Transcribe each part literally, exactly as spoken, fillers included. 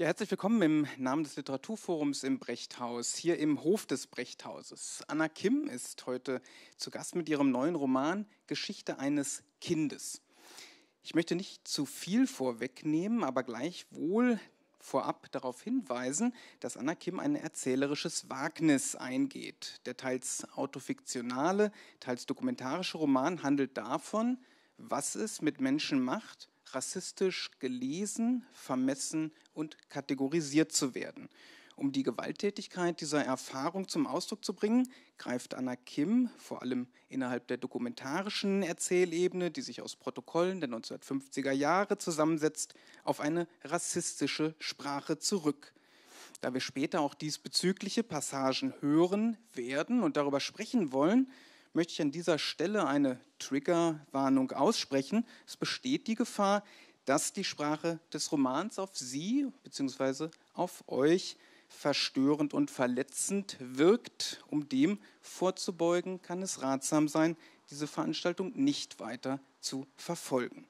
herzlich willkommen im Namen des Literaturforums im Brechthaus, hier im Hof des Brechthauses. Anna Kim ist heute zu Gast mit ihrem neuen Roman Geschichte eines Kindes. Ich möchte nicht zu viel vorwegnehmen, aber gleichwohl vorab darauf hinweisen, dass Anna Kim ein erzählerisches Wagnis eingeht. Der teils autofiktionale, teils dokumentarische Roman handelt davon, was es mit Menschen macht, rassistisch gelesen, vermessen und kategorisiert zu werden. Um die Gewalttätigkeit dieser Erfahrung zum Ausdruck zu bringen, greift Anna Kim vor allem innerhalb der dokumentarischen Erzählebene, die sich aus Protokollen der neunzehnhundertfünfziger Jahre zusammensetzt, auf eine rassistische Sprache zurück. Da wir später auch diesbezügliche Passagen hören werden und darüber sprechen wollen, möchte ich an dieser Stelle eine Triggerwarnung aussprechen. Es besteht die Gefahr, dass die Sprache des Romans auf Sie bzw. auf euch verstörend und verletzend wirkt. Um dem vorzubeugen, kann es ratsam sein, diese Veranstaltung nicht weiter zu verfolgen.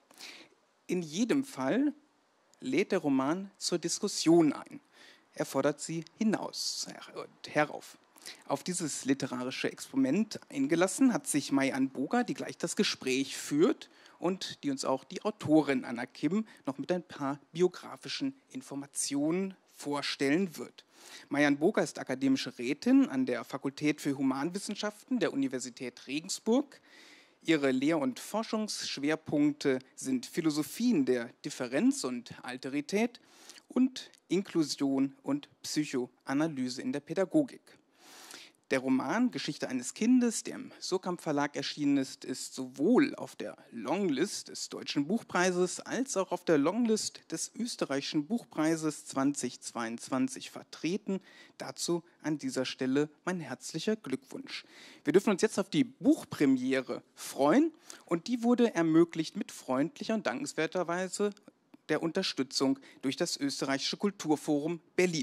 In jedem Fall lädt der Roman zur Diskussion ein. Er fordert sie hinaus und herauf. Auf dieses literarische Experiment eingelassen hat sich Mai-An Boga, die gleich das Gespräch führt und die uns auch die Autorin Anna Kim noch mit ein paar biografischen Informationen vorstellen wird. Mai-An Boga ist akademische Rätin an der Fakultät für Humanwissenschaften der Universität Regensburg. Ihre Lehr- und Forschungsschwerpunkte sind Philosophien der Differenz und Alterität und Inklusion und Psychoanalyse in der Pädagogik. Der Roman Geschichte eines Kindes, der im Surkamp Verlag erschienen ist, ist sowohl auf der Longlist des Deutschen Buchpreises als auch auf der Longlist des Österreichischen Buchpreises zweitausendzweiundzwanzig vertreten. Dazu an dieser Stelle mein herzlicher Glückwunsch. Wir dürfen uns jetzt auf die Buchpremiere freuen und die wurde ermöglicht mit freundlicher und dankenswerterweise der Unterstützung durch das Österreichische Kulturforum Berlin.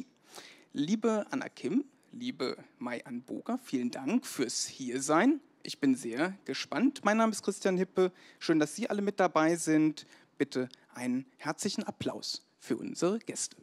Liebe Anna Kim, liebe Mai-An Boga, vielen Dank fürs Hiersein. Ich bin sehr gespannt. Mein Name ist Christian Hippe. Schön, dass Sie alle mit dabei sind. Bitte einen herzlichen Applaus für unsere Gäste.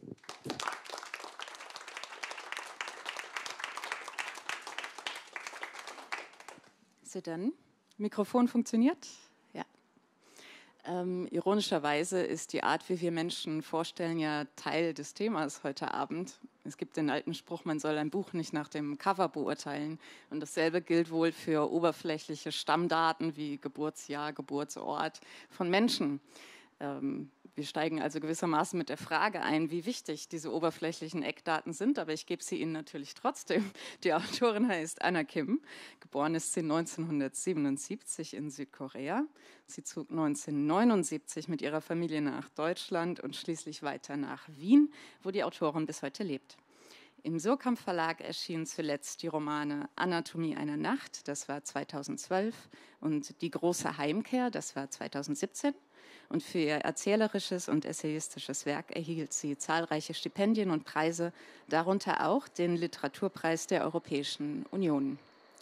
So, dann, Mikrofon funktioniert? Ja. Ähm, ironischerweise ist die Art, wie wir Menschen vorstellen, ja Teil des Themas heute Abend. Es gibt den alten Spruch, man soll ein Buch nicht nach dem Cover beurteilen. Und dasselbe gilt wohl für oberflächliche Stammdaten wie Geburtsjahr, Geburtsort von Menschen. Ähm, wir steigen also gewissermaßen mit der Frage ein, wie wichtig diese oberflächlichen Eckdaten sind, aber ich gebe sie Ihnen natürlich trotzdem. Die Autorin heißt Anna Kim, geboren ist sie neunzehnhundertsiebenundsiebzig in Südkorea. Sie zog neunzehnhundertneunundsiebzig mit ihrer Familie nach Deutschland und schließlich weiter nach Wien, wo die Autorin bis heute lebt. Im Surkamp Verlag erschienen zuletzt die Romane Anatomie einer Nacht, das war zweitausendzwölf, und Die große Heimkehr, das war zweitausendsiebzehn. Und für ihr erzählerisches und essayistisches Werk erhielt sie zahlreiche Stipendien und Preise, darunter auch den Literaturpreis der Europäischen Union.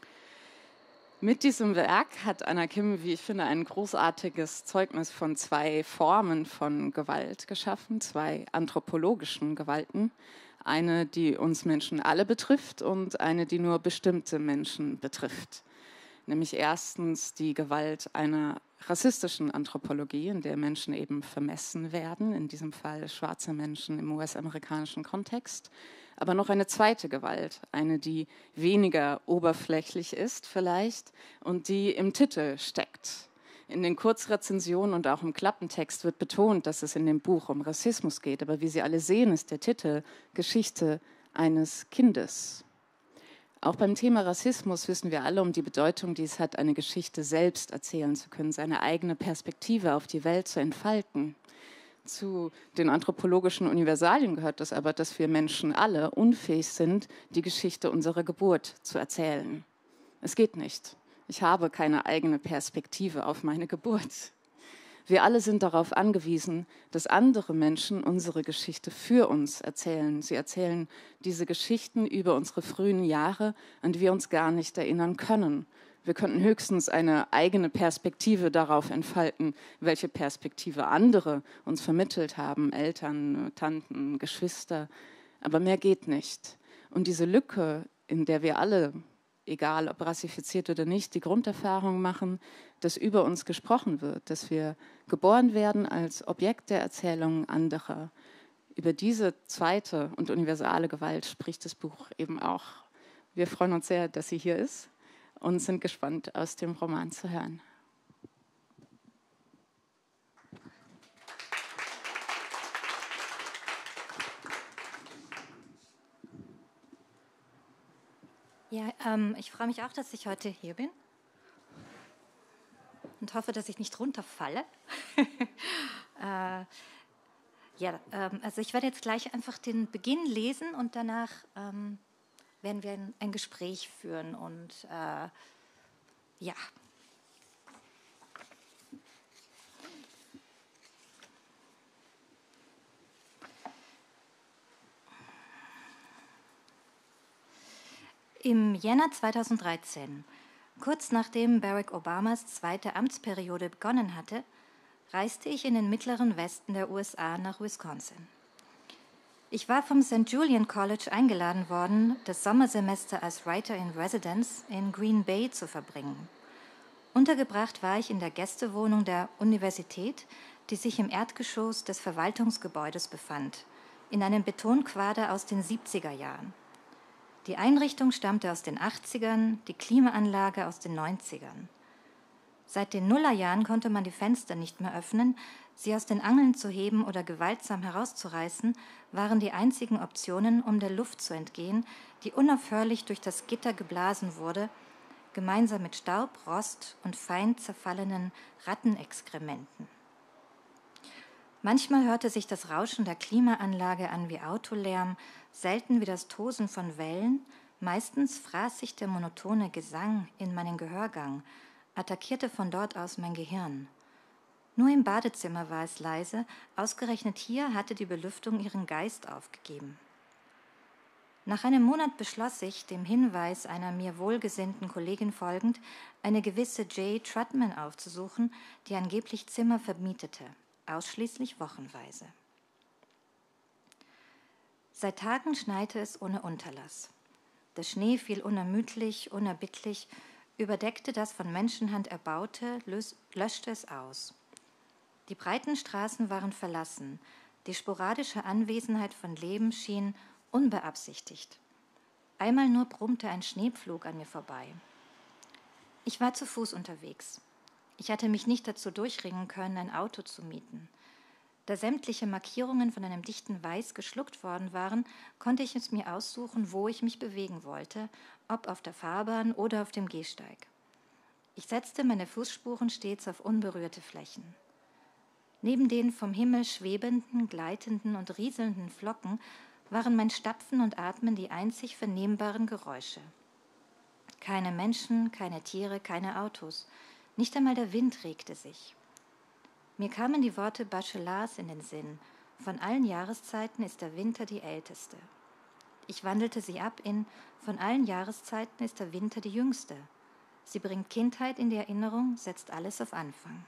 Mit diesem Werk hat Anna Kim, wie ich finde, ein großartiges Zeugnis von zwei Formen von Gewalt geschaffen, zwei anthropologischen Gewalten. Eine, die uns Menschen alle betrifft und eine, die nur bestimmte Menschen betrifft. Nämlich erstens die Gewalt einer rassistischen Anthropologie, in der Menschen eben vermessen werden, in diesem Fall schwarze Menschen im U S-amerikanischen Kontext. Aber noch eine zweite Gewalt, eine, die weniger oberflächlich ist vielleicht und die im Titel steckt. In den Kurzrezensionen und auch im Klappentext wird betont, dass es in dem Buch um Rassismus geht. Aber wie Sie alle sehen, ist der Titel Geschichte eines Kindes. Auch beim Thema Rassismus wissen wir alle um die Bedeutung, die es hat, eine Geschichte selbst erzählen zu können, seine eigene Perspektive auf die Welt zu entfalten. Zu den anthropologischen Universalien gehört das aber, dass wir Menschen alle unfähig sind, die Geschichte unserer Geburt zu erzählen. Es geht nicht. Ich habe keine eigene Perspektive auf meine Geburt. Wir alle sind darauf angewiesen, dass andere Menschen unsere Geschichte für uns erzählen. Sie erzählen diese Geschichten über unsere frühen Jahre, an die wir uns gar nicht erinnern können. Wir könnten höchstens eine eigene Perspektive darauf entfalten, welche Perspektive andere uns vermittelt haben, Eltern, Tanten, Geschwister. Aber mehr geht nicht. Und diese Lücke, in der wir alle, egal ob rassifiziert oder nicht, die Grunderfahrung machen, dass über uns gesprochen wird, dass wir geboren werden als Objekt der Erzählungen anderer. Über diese zweite und universale Gewalt spricht das Buch eben auch. Wir freuen uns sehr, dass sie hier ist und sind gespannt, aus dem Roman zu hören. Ja, ähm, ich freue mich auch, dass ich heute hier bin und hoffe, dass ich nicht runterfalle. äh, ja, ähm, also ich werde jetzt gleich einfach den Beginn lesen und danach ähm, werden wir ein, ein Gespräch führen und äh, ja. Im Jänner zweitausenddreizehn, kurz nachdem Barack Obamas zweite Amtsperiode begonnen hatte, reiste ich in den mittleren Westen der U S A nach Wisconsin. Ich war vom Saint Julian College eingeladen worden, das Sommersemester als Writer in Residence in Green Bay zu verbringen. Untergebracht war ich in der Gästewohnung der Universität, die sich im Erdgeschoss des Verwaltungsgebäudes befand, in einem Betonquader aus den siebziger Jahren. Die Einrichtung stammte aus den achtzigern, die Klimaanlage aus den neunzigern. Seit den Nullerjahren konnte man die Fenster nicht mehr öffnen, sie aus den Angeln zu heben oder gewaltsam herauszureißen, waren die einzigen Optionen, um der Luft zu entgehen, die unaufhörlich durch das Gitter geblasen wurde, gemeinsam mit Staub, Rost und fein zerfallenen Rattenexkrementen. Manchmal hörte sich das Rauschen der Klimaanlage an wie Autolärm, selten wie das Tosen von Wellen, meistens fraß sich der monotone Gesang in meinen Gehörgang, attackierte von dort aus mein Gehirn. Nur im Badezimmer war es leise, ausgerechnet hier hatte die Belüftung ihren Geist aufgegeben. Nach einem Monat beschloss ich, dem Hinweis einer mir wohlgesinnten Kollegin folgend, eine gewisse Jay Trutman aufzusuchen, die angeblich Zimmer vermietete, ausschließlich wochenweise. Seit Tagen schneite es ohne Unterlass. Der Schnee fiel unermüdlich, unerbittlich, überdeckte das von Menschenhand erbaute, löschte es aus. Die breiten Straßen waren verlassen, die sporadische Anwesenheit von Leben schien unbeabsichtigt. Einmal nur brummte ein Schneepflug an mir vorbei. Ich war zu Fuß unterwegs. Ich hatte mich nicht dazu durchringen können, ein Auto zu mieten. Da sämtliche Markierungen von einem dichten Weiß geschluckt worden waren, konnte ich es mir aussuchen, wo ich mich bewegen wollte, ob auf der Fahrbahn oder auf dem Gehsteig. Ich setzte meine Fußspuren stets auf unberührte Flächen. Neben den vom Himmel schwebenden, gleitenden und rieselnden Flocken waren mein Stapfen und Atmen die einzig vernehmbaren Geräusche. Keine Menschen, keine Tiere, keine Autos. Nicht einmal der Wind regte sich. Mir kamen die Worte Bachelards in den Sinn. Von allen Jahreszeiten ist der Winter die älteste. Ich wandelte sie ab in von allen Jahreszeiten ist der Winter die jüngste. Sie bringt Kindheit in die Erinnerung, setzt alles auf Anfang.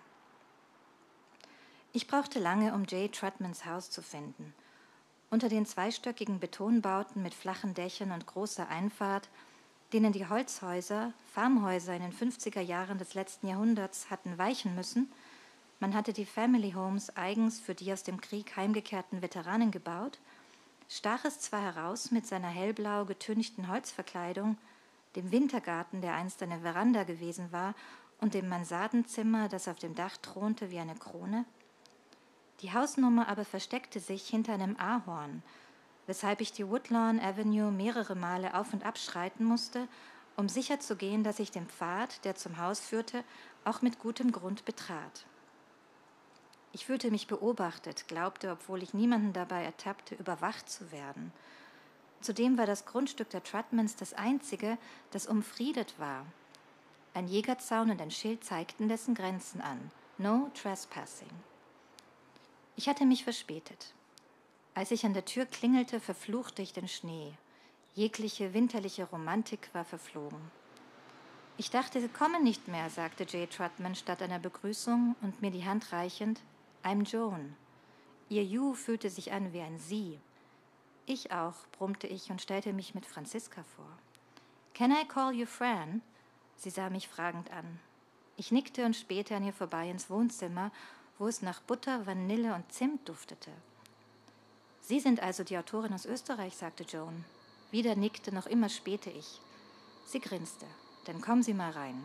Ich brauchte lange, um Jay Trutmans Haus zu finden. Unter den zweistöckigen Betonbauten mit flachen Dächern und großer Einfahrt, denen die Holzhäuser, Farmhäuser in den fünfziger Jahren des letzten Jahrhunderts hatten weichen müssen, man hatte die Family Homes eigens für die aus dem Krieg heimgekehrten Veteranen gebaut, stach es zwar heraus mit seiner hellblau getünchten Holzverkleidung, dem Wintergarten, der einst eine Veranda gewesen war, und dem Mansardenzimmer, das auf dem Dach thronte wie eine Krone. Die Hausnummer aber versteckte sich hinter einem Ahorn, weshalb ich die Woodlawn Avenue mehrere Male auf und ab schreiten musste, um sicherzugehen, dass ich den Pfad, der zum Haus führte, auch mit gutem Grund betrat. Ich fühlte mich beobachtet, glaubte, obwohl ich niemanden dabei ertappte, überwacht zu werden. Zudem war das Grundstück der Trutmans das einzige, das umfriedet war. Ein Jägerzaun und ein Schild zeigten dessen Grenzen an. No trespassing. Ich hatte mich verspätet. Als ich an der Tür klingelte, verfluchte ich den Schnee. Jegliche winterliche Romantik war verflogen. »Ich dachte, Sie kommen nicht mehr«, sagte Jay Trotman statt einer Begrüßung und mir die Hand reichend. »I'm Joan.« Ihr You fühlte sich an wie ein Sie. »Ich auch«, brummte ich und stellte mich mit Franziska vor. »Can I call you Fran?« Sie sah mich fragend an. Ich nickte und spähte an ihr vorbei ins Wohnzimmer, wo es nach Butter, Vanille und Zimt duftete. »Sie sind also die Autorin aus Österreich«, sagte Joan. Wieder nickte, noch immer spähte ich. Sie grinste. »Dann kommen Sie mal rein.«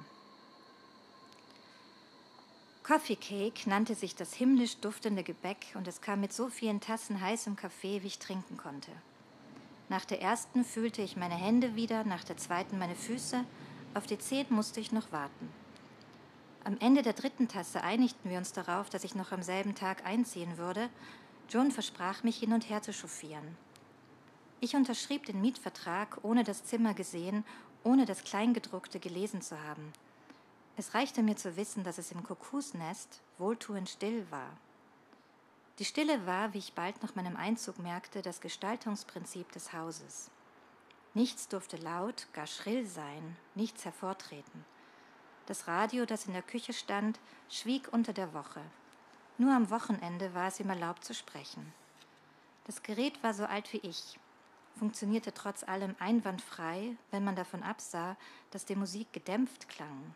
Coffee Cake nannte sich das himmlisch duftende Gebäck und es kam mit so vielen Tassen heißem Kaffee, wie ich trinken konnte. Nach der ersten fühlte ich meine Hände wieder, nach der zweiten meine Füße, auf die zehn musste ich noch warten. Am Ende der dritten Tasse einigten wir uns darauf, dass ich noch am selben Tag einziehen würde. Joan versprach, mich hin und her zu chauffieren. Ich unterschrieb den Mietvertrag, ohne das Zimmer gesehen, ohne das Kleingedruckte gelesen zu haben. Es reichte mir zu wissen, dass es im Kuckucksnest wohltuend still war. Die Stille war, wie ich bald nach meinem Einzug merkte, das Gestaltungsprinzip des Hauses. Nichts durfte laut, gar schrill sein, nichts hervortreten. Das Radio, das in der Küche stand, schwieg unter der Woche. Nur am Wochenende war es ihm erlaubt zu sprechen. Das Gerät war so alt wie ich, funktionierte trotz allem einwandfrei, wenn man davon absah, dass die Musik gedämpft klang.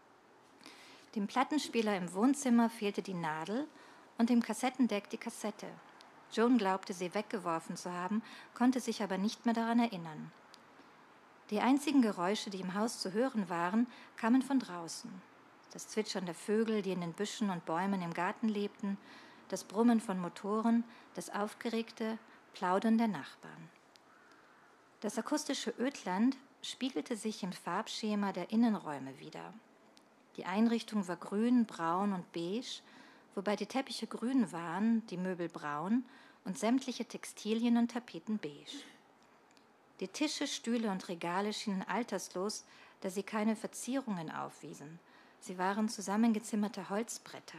Dem Plattenspieler im Wohnzimmer fehlte die Nadel und dem Kassettendeck die Kassette. Joan glaubte, sie weggeworfen zu haben, konnte sich aber nicht mehr daran erinnern. Die einzigen Geräusche, die im Haus zu hören waren, kamen von draußen. Das Zwitschern der Vögel, die in den Büschen und Bäumen im Garten lebten, das Brummen von Motoren, das aufgeregte Plaudern der Nachbarn. Das akustische Ödland spiegelte sich im Farbschema der Innenräume wider. Die Einrichtung war grün, braun und beige, wobei die Teppiche grün waren, die Möbel braun und sämtliche Textilien und Tapeten beige. Die Tische, Stühle und Regale schienen alterslos, da sie keine Verzierungen aufwiesen. Sie waren zusammengezimmerte Holzbretter.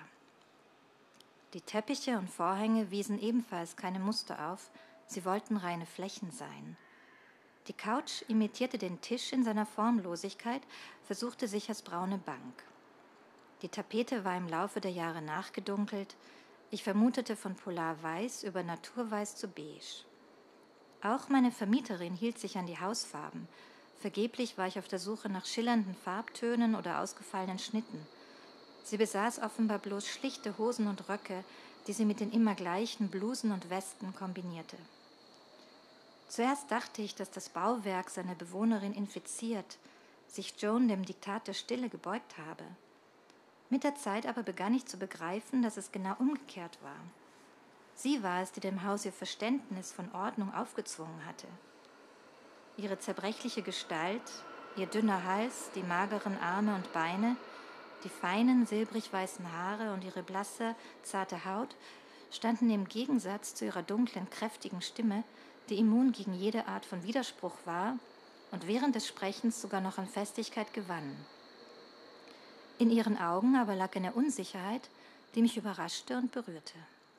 Die Teppiche und Vorhänge wiesen ebenfalls keine Muster auf, sie wollten reine Flächen sein. Die Couch imitierte den Tisch in seiner Formlosigkeit, versuchte sich als braune Bank. Die Tapete war im Laufe der Jahre nachgedunkelt. Ich vermutete von Polarweiß über Naturweiß zu beige. Auch meine Vermieterin hielt sich an die Hausfarben. Vergeblich war ich auf der Suche nach schillernden Farbtönen oder ausgefallenen Schnitten. Sie besaß offenbar bloß schlichte Hosen und Röcke, die sie mit den immer gleichen Blusen und Westen kombinierte. Zuerst dachte ich, dass das Bauwerk seine Bewohnerin infiziert, sich Joan dem Diktat der Stille gebeugt habe. Mit der Zeit aber begann ich zu begreifen, dass es genau umgekehrt war. Sie war es, die dem Haus ihr Verständnis von Ordnung aufgezwungen hatte. Ihre zerbrechliche Gestalt, ihr dünner Hals, die mageren Arme und Beine, die feinen, silbrig-weißen Haare und ihre blasse, zarte Haut standen im Gegensatz zu ihrer dunklen, kräftigen Stimme, die immun gegen jede Art von Widerspruch war und während des Sprechens sogar noch an Festigkeit gewann. In ihren Augen aber lag eine Unsicherheit, die mich überraschte und berührte.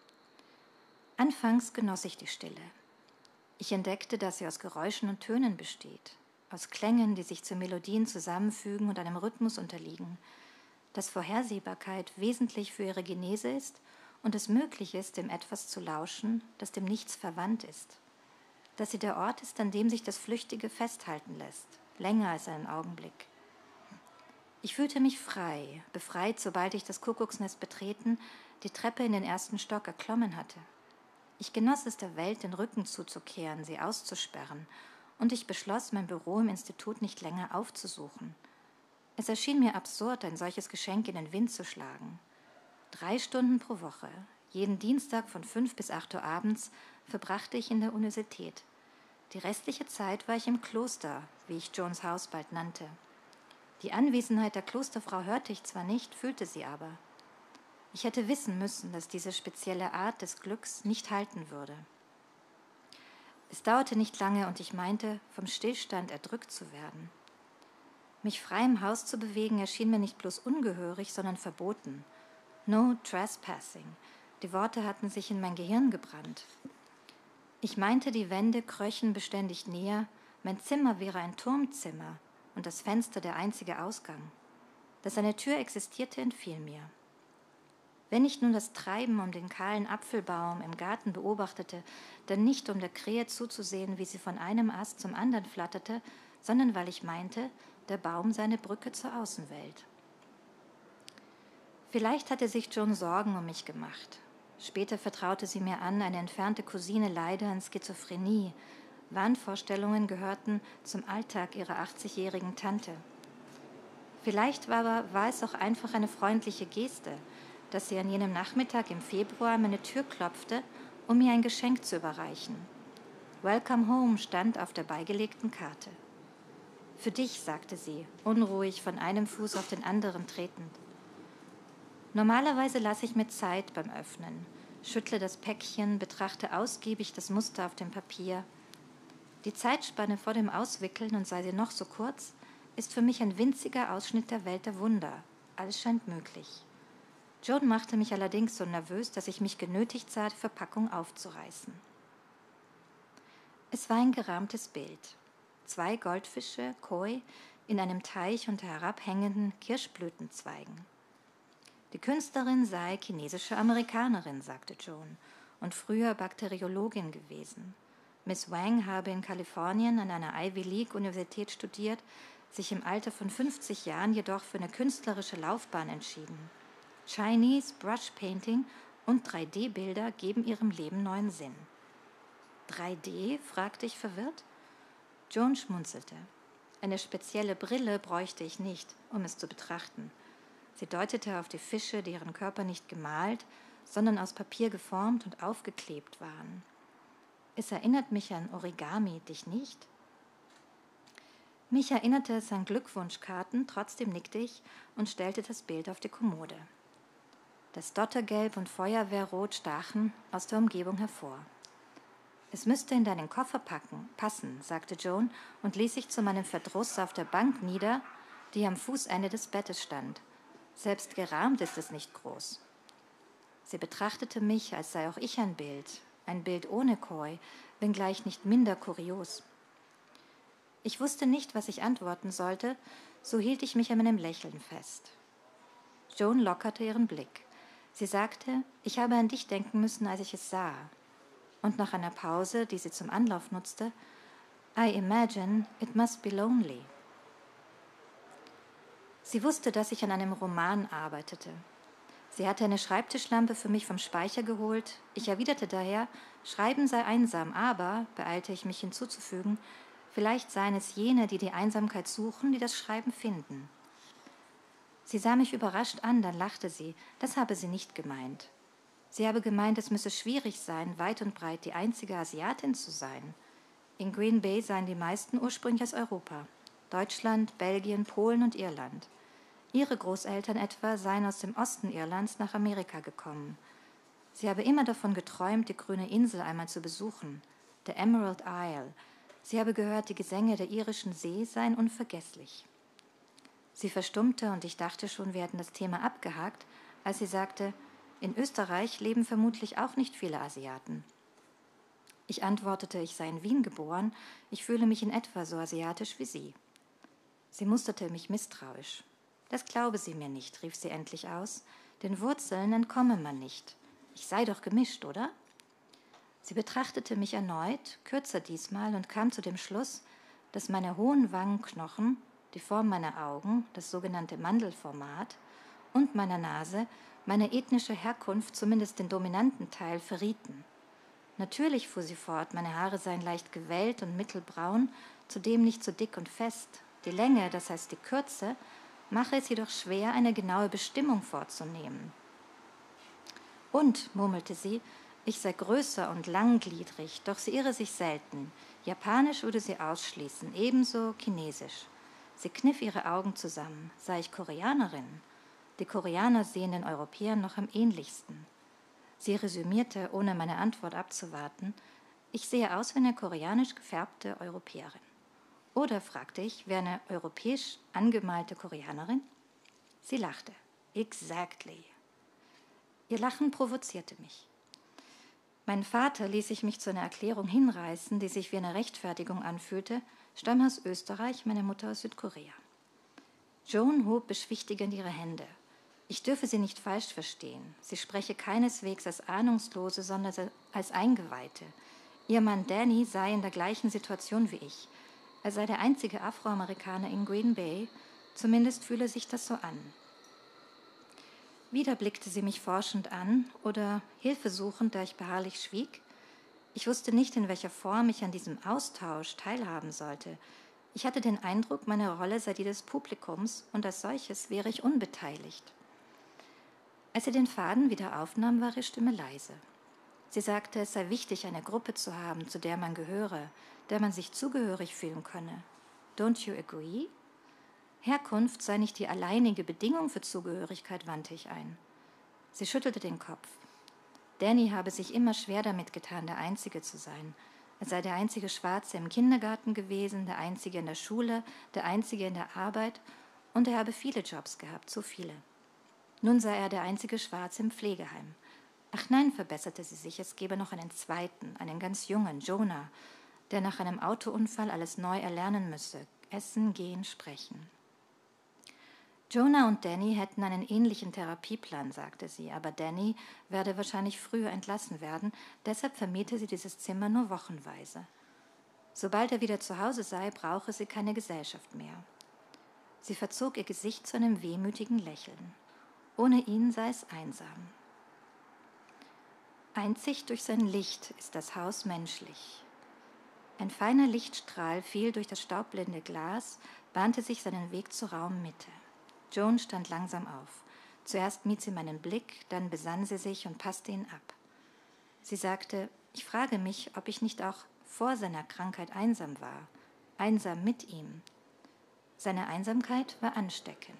Anfangs genoss ich die Stille. Ich entdeckte, dass sie aus Geräuschen und Tönen besteht, aus Klängen, die sich zu Melodien zusammenfügen und einem Rhythmus unterliegen, dass Vorhersehbarkeit wesentlich für ihre Genese ist und es möglich ist, dem etwas zu lauschen, das dem Nichts verwandt ist, dass sie der Ort ist, an dem sich das Flüchtige festhalten lässt, länger als einen Augenblick. Ich fühlte mich frei, befreit, sobald ich das Kuckucksnest betreten, die Treppe in den ersten Stock erklommen hatte. Ich genoss es, der Welt den Rücken zuzukehren, sie auszusperren, und ich beschloss, mein Büro im Institut nicht länger aufzusuchen. Es erschien mir absurd, ein solches Geschenk in den Wind zu schlagen. Drei Stunden pro Woche, jeden Dienstag von fünf bis acht Uhr abends, verbrachte ich in der Universität. Die restliche Zeit war ich im Kloster, wie ich Joans Haus bald nannte. Die Anwesenheit der Klosterfrau hörte ich zwar nicht, fühlte sie aber. Ich hätte wissen müssen, dass diese spezielle Art des Glücks nicht halten würde. Es dauerte nicht lange und ich meinte, vom Stillstand erdrückt zu werden. Mich frei im Haus zu bewegen, erschien mir nicht bloß ungehörig, sondern verboten. No trespassing. Die Worte hatten sich in mein Gehirn gebrannt. Ich meinte, die Wände kröchen beständig näher, mein Zimmer wäre ein Turmzimmer, und das Fenster der einzige Ausgang. Dass eine Tür existierte, entfiel mir. Wenn ich nun das Treiben um den kahlen Apfelbaum im Garten beobachtete, dann nicht um der Krähe zuzusehen, wie sie von einem Ast zum anderen flatterte, sondern weil ich meinte, der Baum sei eine Brücke zur Außenwelt. Vielleicht hatte sich Joan Sorgen um mich gemacht. Später vertraute sie mir an, eine entfernte Cousine leide an Schizophrenie. Wahnvorstellungen gehörten zum Alltag ihrer achtzigjährigen Tante. Vielleicht war, aber, war es auch einfach eine freundliche Geste, dass sie an jenem Nachmittag im Februar an meine Tür klopfte, um mir ein Geschenk zu überreichen. Welcome home stand auf der beigelegten Karte. Für dich, sagte sie, unruhig von einem Fuß auf den anderen tretend. Normalerweise lasse ich mir Zeit beim Öffnen, schüttle das Päckchen, betrachte ausgiebig das Muster auf dem Papier. Die Zeitspanne vor dem Auswickeln, und sei sie noch so kurz, ist für mich ein winziger Ausschnitt der Welt der Wunder. Alles scheint möglich. Joan machte mich allerdings so nervös, dass ich mich genötigt sah, die Verpackung aufzureißen. Es war ein gerahmtes Bild. Zwei Goldfische, Koi, in einem Teich unter herabhängenden Kirschblütenzweigen. Die Künstlerin sei chinesische Amerikanerin, sagte Joan, und früher Bakteriologin gewesen. Miss Wang habe in Kalifornien an einer Ivy League-Universität studiert, sich im Alter von fünfzig Jahren jedoch für eine künstlerische Laufbahn entschieden. Chinese Brush Painting und drei D Bilder geben ihrem Leben neuen Sinn. drei D? Fragte ich verwirrt. Joan schmunzelte. Eine spezielle Brille bräuchte ich nicht, um es zu betrachten. Sie deutete auf die Fische, deren Körper nicht gemalt, sondern aus Papier geformt und aufgeklebt waren. Es erinnert mich an Origami, dich nicht? Mich erinnerte es an Glückwunschkarten, trotzdem nickte ich und stellte das Bild auf die Kommode. Das Dottergelb und Feuerwehrrot stachen aus der Umgebung hervor. Es müsste in deinen Koffer packen, passen, sagte Joan und ließ sich zu meinem Verdruss auf der Bank nieder, die am Fußende des Bettes stand. Selbst gerahmt ist es nicht groß. Sie betrachtete mich, als sei auch ich ein Bild, ein Bild ohne Koi, wenngleich nicht minder kurios. Ich wusste nicht, was ich antworten sollte, so hielt ich mich an meinem Lächeln fest. Joan lockerte ihren Blick. Sie sagte, ich habe an dich denken müssen, als ich es sah. Und nach einer Pause, die sie zum Anlauf nutzte, I imagine it must be lonely. Sie wusste, dass ich an einem Roman arbeitete. Sie hatte eine Schreibtischlampe für mich vom Speicher geholt. Ich erwiderte daher, Schreiben sei einsam, aber, beeilte ich mich hinzuzufügen, vielleicht seien es jene, die die Einsamkeit suchen, die das Schreiben finden. Sie sah mich überrascht an, dann lachte sie. Das habe sie nicht gemeint. Sie habe gemeint, es müsse schwierig sein, weit und breit die einzige Asiatin zu sein. In Green Bay seien die meisten ursprünglich aus Europa. Deutschland, Belgien, Polen und Irland. Ihre Großeltern etwa seien aus dem Osten Irlands nach Amerika gekommen. Sie habe immer davon geträumt, die grüne Insel einmal zu besuchen, der Emerald Isle. Sie habe gehört, die Gesänge der irischen See seien unvergesslich. Sie verstummte und ich dachte schon, wir hätten das Thema abgehakt, als sie sagte, in Österreich leben vermutlich auch nicht viele Asiaten. Ich antwortete, ich sei in Wien geboren, ich fühle mich in etwa so asiatisch wie Sie. Sie musterte mich misstrauisch. Das glaube sie mir nicht, rief sie endlich aus. Den Wurzeln entkomme man nicht. Ich sei doch gemischt, oder? Sie betrachtete mich erneut, kürzer diesmal, und kam zu dem Schluss, dass meine hohen Wangenknochen, die Form meiner Augen, das sogenannte Mandelformat, und meiner Nase meine ethnische Herkunft, zumindest den dominanten Teil, verrieten. Natürlich, fuhr sie fort, meine Haare seien leicht gewellt und mittelbraun, zudem nicht so dick und fest. Die Länge, das heißt die Kürze, mache es jedoch schwer, eine genaue Bestimmung vorzunehmen. Und, murmelte sie, ich sei größer und langgliedrig, doch sie irre sich selten. Japanisch würde sie ausschließen, ebenso Chinesisch. Sie kniff ihre Augen zusammen. Sei ich Koreanerin? Die Koreaner sehen den Europäern noch am ähnlichsten. Sie resümierte, ohne meine Antwort abzuwarten, ich sehe aus wie eine koreanisch gefärbte Europäerin. Oder, fragte ich, wie eine europäisch angemalte Koreanerin? Sie lachte. Exactly. Ihr Lachen provozierte mich. Mein Vater ließ sich mich zu einer Erklärung hinreißen, die sich wie eine Rechtfertigung anfühlte, stammen aus Österreich, meine Mutter aus Südkorea. Joan hob beschwichtigend ihre Hände. Ich dürfe sie nicht falsch verstehen. Sie spreche keineswegs als Ahnungslose, sondern als Eingeweihte. Ihr Mann Danny sei in der gleichen Situation wie ich. Er sei der einzige Afroamerikaner in Green Bay, zumindest fühle sich das so an. Wieder blickte sie mich forschend an oder hilfesuchend, da ich beharrlich schwieg. Ich wusste nicht, in welcher Form ich an diesem Austausch teilhaben sollte. Ich hatte den Eindruck, meine Rolle sei die des Publikums und als solches wäre ich unbeteiligt. Als sie den Faden wieder aufnahm, war ihre Stimme leise. Sie sagte, es sei wichtig, eine Gruppe zu haben, zu der man gehöre, der man sich zugehörig fühlen könne. Don't you agree? Herkunft sei nicht die alleinige Bedingung für Zugehörigkeit, wandte ich ein. Sie schüttelte den Kopf. Danny habe sich immer schwer damit getan, der Einzige zu sein. Er sei der einzige Schwarze im Kindergarten gewesen, der einzige in der Schule, der einzige in der Arbeit und er habe viele Jobs gehabt, zu viele. Nun sei er der einzige Schwarze im Pflegeheim. Ach nein, verbesserte sie sich, es gebe noch einen zweiten, einen ganz jungen, Jonah, der nach einem Autounfall alles neu erlernen müsse, essen, gehen, sprechen. Jonah und Danny hätten einen ähnlichen Therapieplan, sagte sie, aber Danny werde wahrscheinlich früher entlassen werden, deshalb vermiete sie dieses Zimmer nur wochenweise. Sobald er wieder zu Hause sei, brauche sie keine Gesellschaft mehr. Sie verzog ihr Gesicht zu einem wehmütigen Lächeln. Ohne ihn sei es einsam. Einzig durch sein Licht ist das Haus menschlich. Ein feiner Lichtstrahl fiel durch das staubblende Glas, bahnte sich seinen Weg zur Raummitte. Joan stand langsam auf. Zuerst mied sie meinen Blick, dann besann sie sich und passte ihn ab. Sie sagte, ich frage mich, ob ich nicht auch vor seiner Krankheit einsam war, einsam mit ihm. Seine Einsamkeit war ansteckend.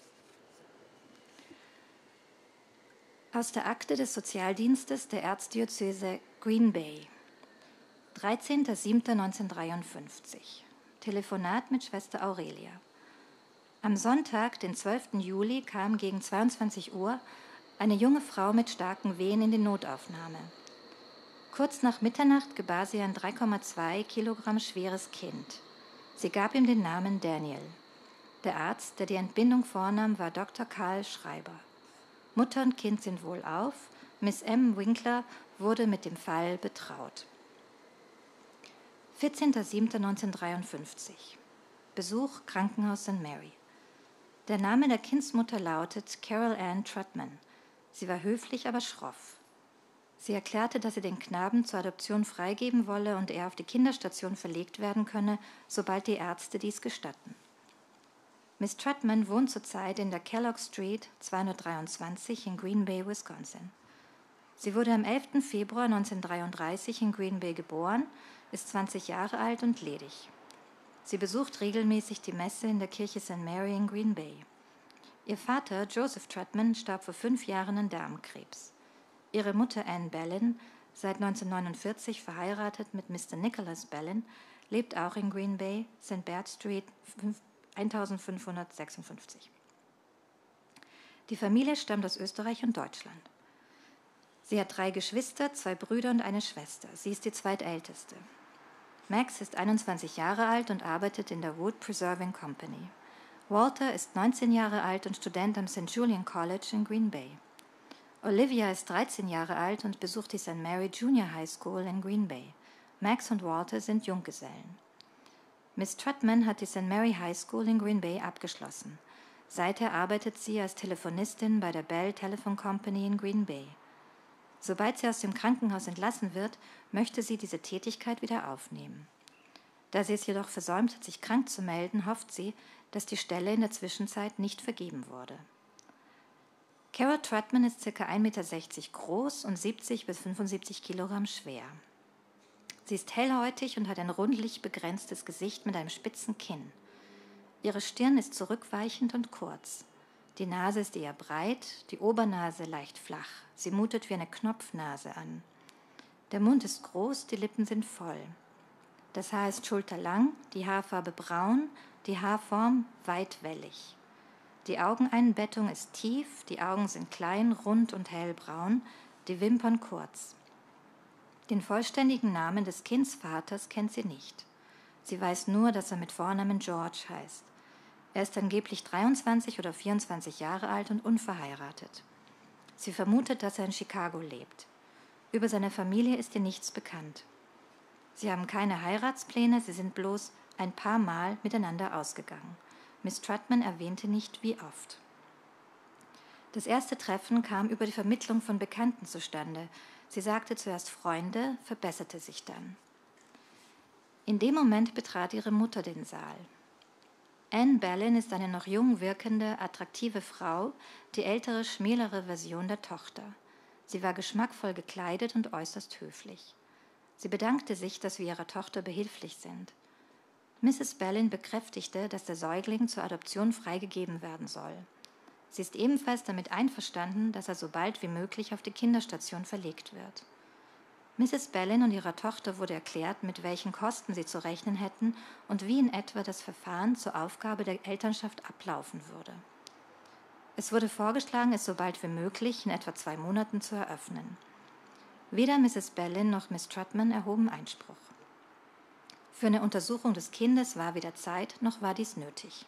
Aus der Akte des Sozialdienstes der Erzdiözese Green Bay. dreizehnter siebter neunzehnhundertdreiundfünfzig. Telefonat mit Schwester Aurelia. Am Sonntag, den zwölften Juli, kam gegen zweiundzwanzig Uhr eine junge Frau mit starken Wehen in die Notaufnahme. Kurz nach Mitternacht gebar sie ein drei Komma zwei Kilogramm schweres Kind. Sie gab ihm den Namen Daniel. Der Arzt, der die Entbindung vornahm, war Doktor Karl Schreiber. Mutter und Kind sind wohlauf. Miss M. Winkler wurde mit dem Fall betraut. vierzehnter siebter neunzehnhundertdreiundfünfzig. Besuch Krankenhaus Sankt Mary. Der Name der Kindsmutter lautet Carol Ann Trutman. Sie war höflich, aber schroff. Sie erklärte, dass sie den Knaben zur Adoption freigeben wolle und er auf die Kinderstation verlegt werden könne, sobald die Ärzte dies gestatten. Miss Trutman wohnt zurzeit in der Kellogg Street zweihundertdreiundzwanzig in Green Bay, Wisconsin. Sie wurde am elften Februar neunzehnhundertdreiunddreißig in Green Bay geboren, ist zwanzig Jahre alt und ledig. Sie besucht regelmäßig die Messe in der Kirche Sankt Mary in Green Bay. Ihr Vater, Joseph Trutman, starb vor fünf Jahren an Darmkrebs. Ihre Mutter Ann Bellin, seit neunzehnhundertneunundvierzig verheiratet mit Mister Nicholas Bellin, lebt auch in Green Bay, Sankt Bert Street eintausendfünfhundertsechsundfünfzig. Die Familie stammt aus Österreich und Deutschland. Sie hat drei Geschwister, zwei Brüder und eine Schwester. Sie ist die zweitälteste. Max ist einundzwanzig Jahre alt und arbeitet in der Wood Preserving Company. Walter ist neunzehn Jahre alt und Student am Saint Julian College in Green Bay. Olivia ist dreizehn Jahre alt und besucht die Sankt Mary Junior High School in Green Bay. Max und Walter sind Junggesellen. Miss Trutman hat die Sankt Mary High School in Green Bay abgeschlossen. Seither arbeitet sie als Telefonistin bei der Bell Telephone Company in Green Bay. Sobald sie aus dem Krankenhaus entlassen wird, möchte sie diese Tätigkeit wieder aufnehmen. Da sie es jedoch versäumt hat, sich krank zu melden, hofft sie, dass die Stelle in der Zwischenzeit nicht vergeben wurde. Carol Trutman ist ca. ein Meter sechzig groß und siebzig bis fünfundsiebzig Kilogramm schwer. Sie ist hellhäutig und hat ein rundlich begrenztes Gesicht mit einem spitzen Kinn. Ihre Stirn ist zurückweichend und kurz. Die Nase ist eher breit, die Obernase leicht flach. Sie mutet wie eine Knopfnase an. Der Mund ist groß, die Lippen sind voll. Das Haar ist schulterlang, die Haarfarbe braun, die Haarform weitwellig. Die Augeneinbettung ist tief, die Augen sind klein, rund und hellbraun, die Wimpern kurz. Den vollständigen Namen des Kindsvaters kennt sie nicht. Sie weiß nur, dass er mit Vornamen George heißt. Er ist angeblich dreiundzwanzig oder vierundzwanzig Jahre alt und unverheiratet. Sie vermutet, dass er in Chicago lebt. Über seine Familie ist ihr nichts bekannt. Sie haben keine Heiratspläne, sie sind bloß ein paar Mal miteinander ausgegangen. Miss Trutman erwähnte nicht, wie oft. Das erste Treffen kam über die Vermittlung von Bekannten zustande. Sie sagte zuerst Freunde, verbesserte sich dann. In dem Moment betrat ihre Mutter den Saal. Anne Boleyn ist eine noch jung wirkende, attraktive Frau, die ältere, schmälere Version der Tochter. Sie war geschmackvoll gekleidet und äußerst höflich. Sie bedankte sich, dass wir ihrer Tochter behilflich sind. Misses Boleyn bekräftigte, dass der Säugling zur Adoption freigegeben werden soll. Sie ist ebenfalls damit einverstanden, dass er so bald wie möglich auf die Kinderstation verlegt wird. Misses Boleyn und ihrer Tochter wurde erklärt, mit welchen Kosten sie zu rechnen hätten und wie in etwa das Verfahren zur Aufgabe der Elternschaft ablaufen würde. Es wurde vorgeschlagen, es so bald wie möglich, in etwa zwei Monaten, zu eröffnen. Weder Misses Boleyn noch Miss Trutman erhoben Einspruch. Für eine Untersuchung des Kindes war weder Zeit, noch war dies nötig.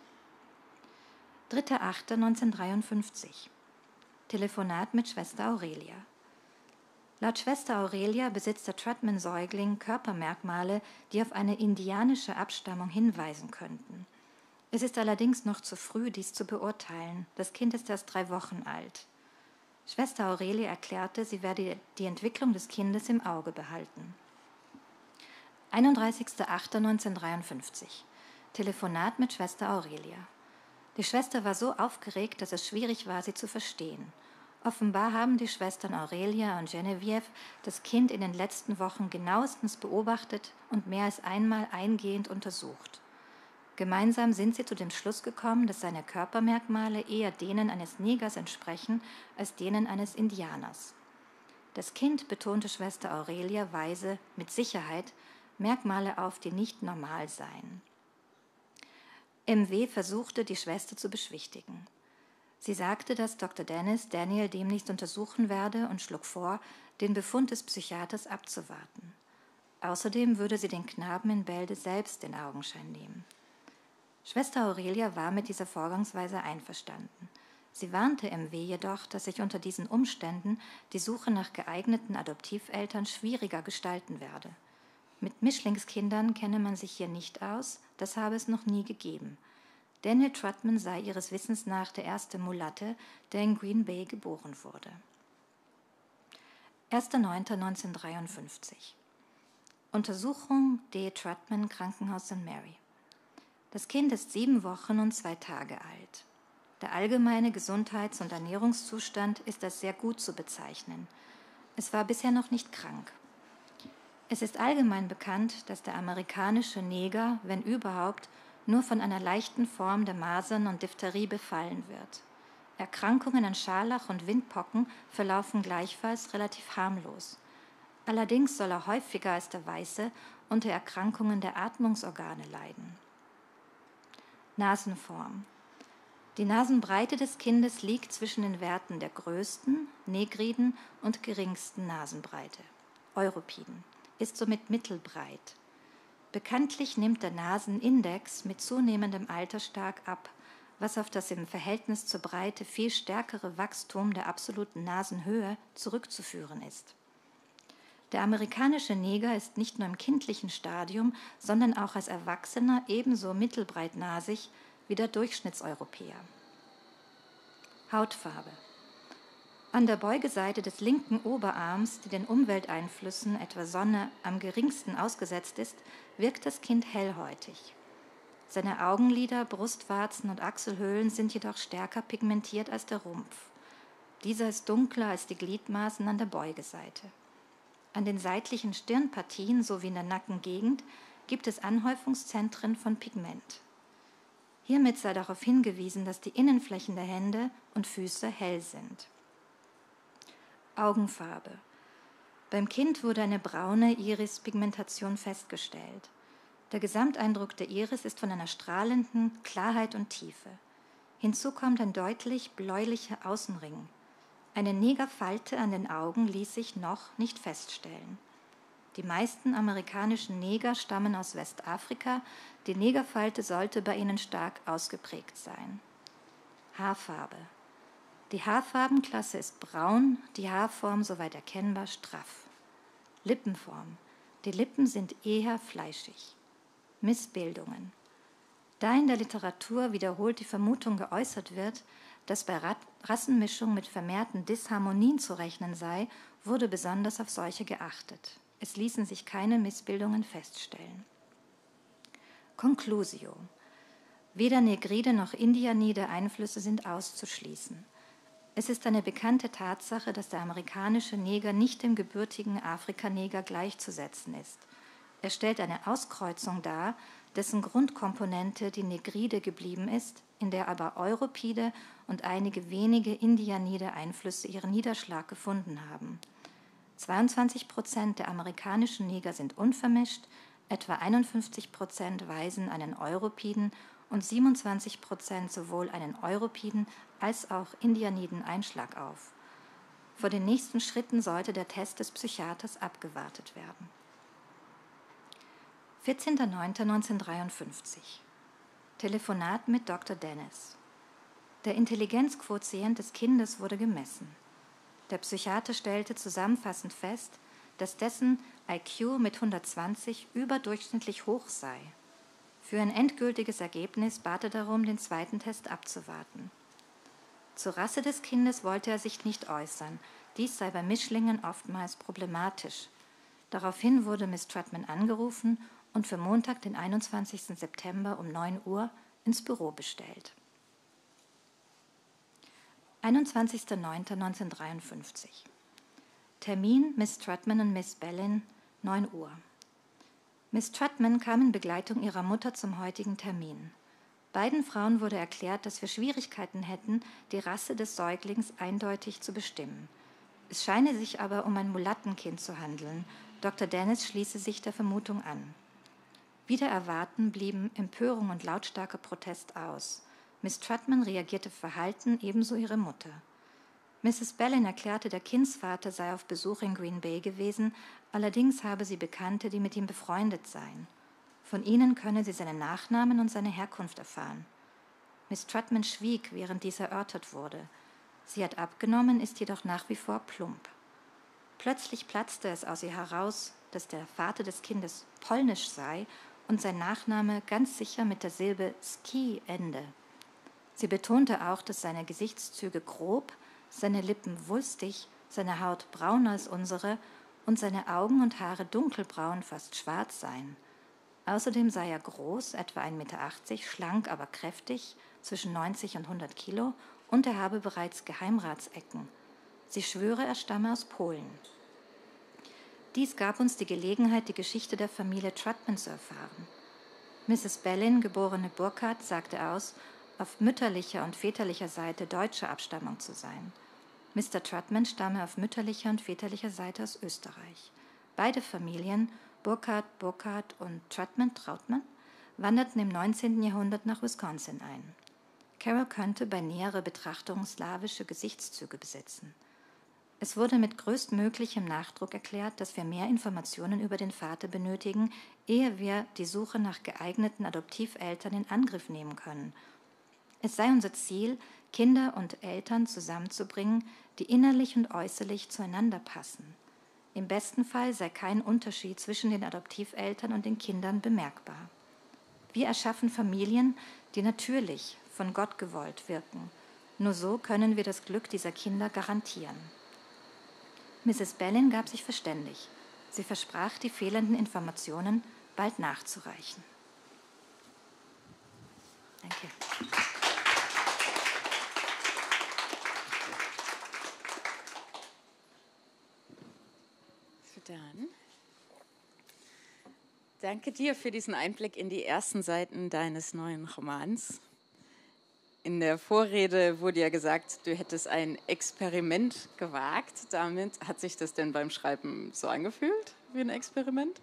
dritter achter neunzehnhundertdreiundfünfzig. Telefonat mit Schwester Aurelia. Laut Schwester Aurelia besitzt der Trutman-Säugling Körpermerkmale, die auf eine indianische Abstammung hinweisen könnten. Es ist allerdings noch zu früh, dies zu beurteilen. Das Kind ist erst drei Wochen alt. Schwester Aurelia erklärte, sie werde die Entwicklung des Kindes im Auge behalten. einunddreißigster achter neunzehnhundertdreiundfünfzig. Telefonat mit Schwester Aurelia. Die Schwester war so aufgeregt, dass es schwierig war, sie zu verstehen. Offenbar haben die Schwestern Aurelia und Genevieve das Kind in den letzten Wochen genauestens beobachtet und mehr als einmal eingehend untersucht. Gemeinsam sind sie zu dem Schluss gekommen, dass seine Körpermerkmale eher denen eines Negers entsprechen als denen eines Indianers. Das Kind, betonte Schwester Aurelia weise, mit Sicherheit Merkmale auf, die nicht normal seien. M W versuchte, die Schwester zu beschwichtigen. Sie sagte, dass Doktor Dennis Daniel demnächst untersuchen werde und schlug vor, den Befund des Psychiaters abzuwarten. Außerdem würde sie den Knaben in Bälde selbst in Augenschein nehmen. Schwester Aurelia war mit dieser Vorgangsweise einverstanden. Sie warnte M W jedoch, dass sich unter diesen Umständen die Suche nach geeigneten Adoptiveltern schwieriger gestalten werde. Mit Mischlingskindern kenne man sich hier nicht aus, das habe es noch nie gegeben. Daniel Trutman sei ihres Wissens nach der erste Mulatte, der in Green Bay geboren wurde. erster neunter neunzehnhundertdreiundfünfzig. Untersuchung D. Trutman, Krankenhaus Sankt Mary. Das Kind ist sieben Wochen und zwei Tage alt. Der allgemeine Gesundheits- und Ernährungszustand ist als sehr gut zu bezeichnen. Es war bisher noch nicht krank. Es ist allgemein bekannt, dass der amerikanische Neger, wenn überhaupt, nur von einer leichten Form der Masern und Diphtherie befallen wird. Erkrankungen an Scharlach und Windpocken verlaufen gleichfalls relativ harmlos. Allerdings soll er häufiger als der Weiße unter Erkrankungen der Atmungsorgane leiden. Nasenform. Die Nasenbreite des Kindes liegt zwischen den Werten der größten, negriden und geringsten Nasenbreite, Europiden, ist somit mittelbreit. Bekanntlich nimmt der Nasenindex mit zunehmendem Alter stark ab, was auf das im Verhältnis zur Breite viel stärkere Wachstum der absoluten Nasenhöhe zurückzuführen ist. Der amerikanische Neger ist nicht nur im kindlichen Stadium, sondern auch als Erwachsener ebenso mittelbreitnasig wie der Durchschnittseuropäer. Hautfarbe. An der Beugeseite des linken Oberarms, die den Umwelteinflüssen, etwa Sonne, am geringsten ausgesetzt ist, wirkt das Kind hellhäutig. Seine Augenlider, Brustwarzen und Achselhöhlen sind jedoch stärker pigmentiert als der Rumpf. Dieser ist dunkler als die Gliedmaßen an der Beugeseite. An den seitlichen Stirnpartien sowie in der Nackengegend gibt es Anhäufungszentren von Pigment. Hiermit sei darauf hingewiesen, dass die Innenflächen der Hände und Füße hell sind. Augenfarbe. Beim Kind wurde eine braune Irispigmentation festgestellt. Der Gesamteindruck der Iris ist von einer strahlenden Klarheit und Tiefe. Hinzu kommt ein deutlich bläulicher Außenring. Eine Negerfalte an den Augen ließ sich noch nicht feststellen. Die meisten amerikanischen Neger stammen aus Westafrika. Die Negerfalte sollte bei ihnen stark ausgeprägt sein. Haarfarbe. Die Haarfarbenklasse ist braun, die Haarform, soweit erkennbar, straff. Lippenform. Die Lippen sind eher fleischig. Missbildungen. Da in der Literatur wiederholt die Vermutung geäußert wird, dass bei Rassenmischung mit vermehrten Disharmonien zu rechnen sei, wurde besonders auf solche geachtet. Es ließen sich keine Missbildungen feststellen. Conclusio. Weder Negride noch Indianide Einflüsse sind auszuschließen. Es ist eine bekannte Tatsache, dass der amerikanische Neger nicht dem gebürtigen Afrikaneger gleichzusetzen ist. Er stellt eine Auskreuzung dar, dessen Grundkomponente die Negride geblieben ist, in der aber Europide und einige wenige Indianide Einflüsse ihren Niederschlag gefunden haben. zweiundzwanzig Prozent der amerikanischen Neger sind unvermischt, etwa einundfünfzig Prozent weisen einen Europiden und siebenundzwanzig Prozent sowohl einen Europiden als auch Indianiden Einschlag auf. Vor den nächsten Schritten sollte der Test des Psychiaters abgewartet werden. vierzehnter neunter neunzehnhundertdreiundfünfzig. Telefonat mit Doktor Dennis. Der Intelligenzquotient des Kindes wurde gemessen. Der Psychiater stellte zusammenfassend fest, dass dessen I Q mit hundertzwanzig überdurchschnittlich hoch sei. Für ein endgültiges Ergebnis bat er darum, den zweiten Test abzuwarten. Zur Rasse des Kindes wollte er sich nicht äußern. Dies sei bei Mischlingen oftmals problematisch. Daraufhin wurde Miss Trutman angerufen und für Montag, den einundzwanzigsten September um neun Uhr ins Büro bestellt. einundzwanzigster neunter neunzehnhundertdreiundfünfzig. Termin Miss Trutman und Miss Bellin, neun Uhr. Miss Trutman kam in Begleitung ihrer Mutter zum heutigen Termin. Beiden Frauen wurde erklärt, dass wir Schwierigkeiten hätten, die Rasse des Säuglings eindeutig zu bestimmen. Es scheine sich aber um ein Mulattenkind zu handeln. Doktor Dennis schließe sich der Vermutung an. Wider Erwarten blieben Empörung und lautstarker Protest aus. Miss Trutman reagierte verhalten, ebenso ihre Mutter. Misses Bellin erklärte, der Kindsvater sei auf Besuch in Green Bay gewesen, allerdings habe sie Bekannte, die mit ihm befreundet seien. Von ihnen könne sie seinen Nachnamen und seine Herkunft erfahren. Miss Trutman schwieg, während dies erörtert wurde. Sie hat abgenommen, ist jedoch nach wie vor plump. Plötzlich platzte es aus ihr heraus, dass der Vater des Kindes polnisch sei und sein Nachname ganz sicher mit der Silbe Ski ende. Sie betonte auch, dass seine Gesichtszüge grob, seine Lippen wulstig, seine Haut brauner als unsere und seine Augen und Haare dunkelbraun, fast schwarz seien. Außerdem sei er groß, etwa ein Meter achtzig, schlank, aber kräftig, zwischen neunzig und hundert Kilo, und er habe bereits Geheimratsecken. Sie schwöre, er stamme aus Polen. Dies gab uns die Gelegenheit, die Geschichte der Familie Trutman zu erfahren. Misses Bellin, geborene Burkhardt, sagte aus, auf mütterlicher und väterlicher Seite deutscher Abstammung zu sein. Mister Trutman stamme auf mütterlicher und väterlicher Seite aus Österreich. Beide Familien, Burkhardt, Burkhardt und Trutman, Trautmann, wanderten im neunzehnten Jahrhundert nach Wisconsin ein. Carroll könnte bei näherer Betrachtung slawische Gesichtszüge besitzen. Es wurde mit größtmöglichem Nachdruck erklärt, dass wir mehr Informationen über den Vater benötigen, ehe wir die Suche nach geeigneten Adoptiveltern in Angriff nehmen können. Es sei unser Ziel, Kinder und Eltern zusammenzubringen, die innerlich und äußerlich zueinander passen. Im besten Fall sei kein Unterschied zwischen den Adoptiveltern und den Kindern bemerkbar. Wir erschaffen Familien, die natürlich von Gott gewollt wirken. Nur so können wir das Glück dieser Kinder garantieren. Misses Bellin gab sich verständig. Sie versprach, die fehlenden Informationen bald nachzureichen. Danke. Dann danke dir für diesen Einblick in die ersten Seiten deines neuen Romans. In der Vorrede wurde ja gesagt, du hättest ein Experiment gewagt. Damit hat sich das denn beim Schreiben so angefühlt wie ein Experiment?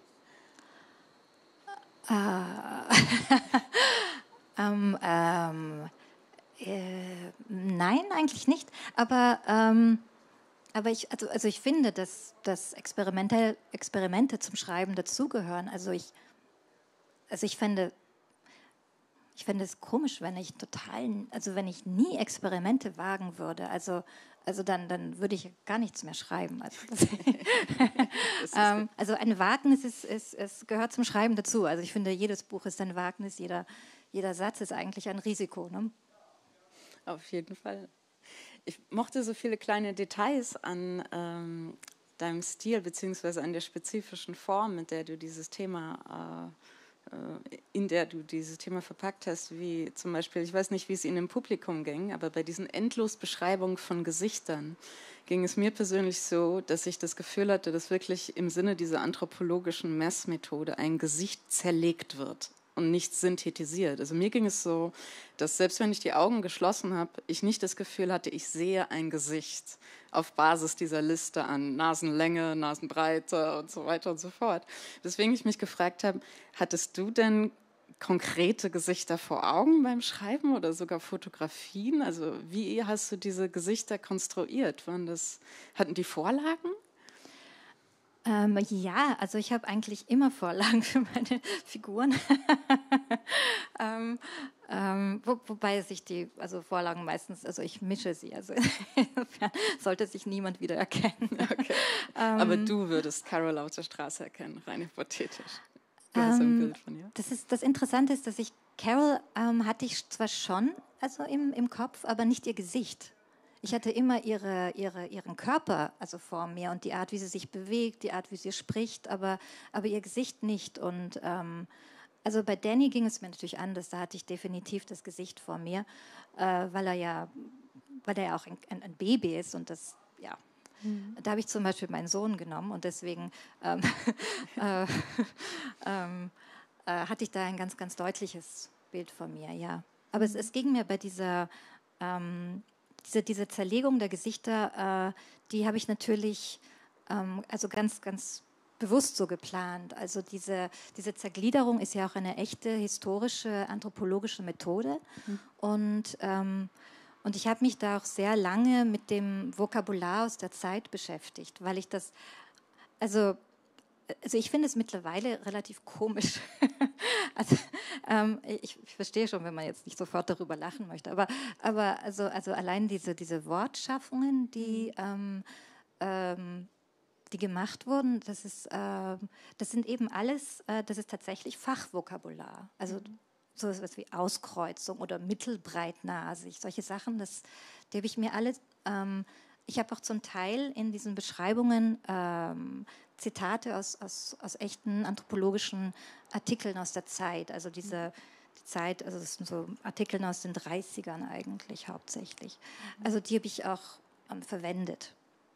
Uh, ähm, ähm, äh, nein, eigentlich nicht. Aber ähm, aber ich, also, also ich finde, dass, dass Experimente, Experimente zum Schreiben dazugehören. Also ich, also ich fände, ich fände es komisch, wenn ich total, also wenn ich nie Experimente wagen würde. Also, also dann, dann würde ich gar nichts mehr schreiben. Also, das, ähm, also ein Wagnis ist, ist, ist, gehört zum Schreiben dazu. Also ich finde, jedes Buch ist ein Wagnis, jeder, jeder Satz ist eigentlich ein Risiko. Ne? Auf jeden Fall. Ich mochte so viele kleine Details an ähm, deinem Stil, beziehungsweise an der spezifischen Form, mit der du dieses Thema, äh, in der du dieses Thema verpackt hast, wie zum Beispiel, ich weiß nicht, wie es Ihnen im Publikum ging, aber bei diesen Endlosbeschreibungen von Gesichtern ging es mir persönlich so, dass ich das Gefühl hatte, dass wirklich im Sinne dieser anthropologischen Messmethode ein Gesicht zerlegt wird und nicht synthetisiert. Also mir ging es so, dass selbst wenn ich die Augen geschlossen habe, ich nicht das Gefühl hatte, ich sehe ein Gesicht auf Basis dieser Liste an Nasenlänge, Nasenbreite und so weiter und so fort. Deswegen ich mich gefragt habe, hattest du denn konkrete Gesichter vor Augen beim Schreiben oder sogar Fotografien? Also wie hast du diese Gesichter konstruiert? Waren das, hatten die Vorlagen? Ähm, ja, also ich habe eigentlich immer Vorlagen für meine Figuren. ähm, ähm, wo, wobei sich die also Vorlagen meistens, also ich mische sie, also insofern sollte sich niemand wiedererkennen. Okay. ähm, Aber du würdest Carol auf der Straße erkennen, rein hypothetisch. Du ähm, hast ein Bild von ihr. Das, ist, das Interessante ist, dass ich Carol ähm, hatte ich zwar schon also im, im Kopf, aber nicht ihr Gesicht. Ich hatte immer ihre, ihre, ihren Körper also vor mir und die Art, wie sie sich bewegt, die Art, wie sie spricht, aber, aber ihr Gesicht nicht. Und ähm, also bei Danny ging es mir natürlich anders. Da hatte ich definitiv das Gesicht vor mir, äh, weil er ja, weil er ja auch ein, ein, ein Baby ist und das, ja. Mhm. Da habe ich zum Beispiel meinen Sohn genommen und deswegen ähm, äh, ähm, äh, hatte ich da ein ganz, ganz deutliches Bild von mir, ja. Aber mhm. es, es ging mir bei dieser ähm, Diese, diese Zerlegung der Gesichter, äh, die habe ich natürlich ähm, also ganz, ganz bewusst so geplant. Also diese, diese Zergliederung ist ja auch eine echte historische, anthropologische Methode. Mhm. Und, ähm, und ich habe mich da auch sehr lange mit dem Vokabular aus der Zeit beschäftigt, weil ich das, also Also ich finde es mittlerweile relativ komisch. also, ähm, ich, ich verstehe schon, wenn man jetzt nicht sofort darüber lachen möchte, aber, aber also, also allein diese, diese Wortschaffungen, die, ähm, ähm, die gemacht wurden, das, ist, äh, das sind eben alles, äh, das ist tatsächlich Fachvokabular. Also mhm. so etwas wie Auskreuzung oder mittelbreitnasig, solche Sachen, das, die habe ich mir alle... Ähm, ich habe auch zum Teil in diesen Beschreibungen ähm, Zitate aus, aus, aus echten anthropologischen Artikeln aus der Zeit. Also diese die Zeit, also das sind so Artikel aus den dreißigern eigentlich hauptsächlich. Also die habe ich auch ähm, verwendet.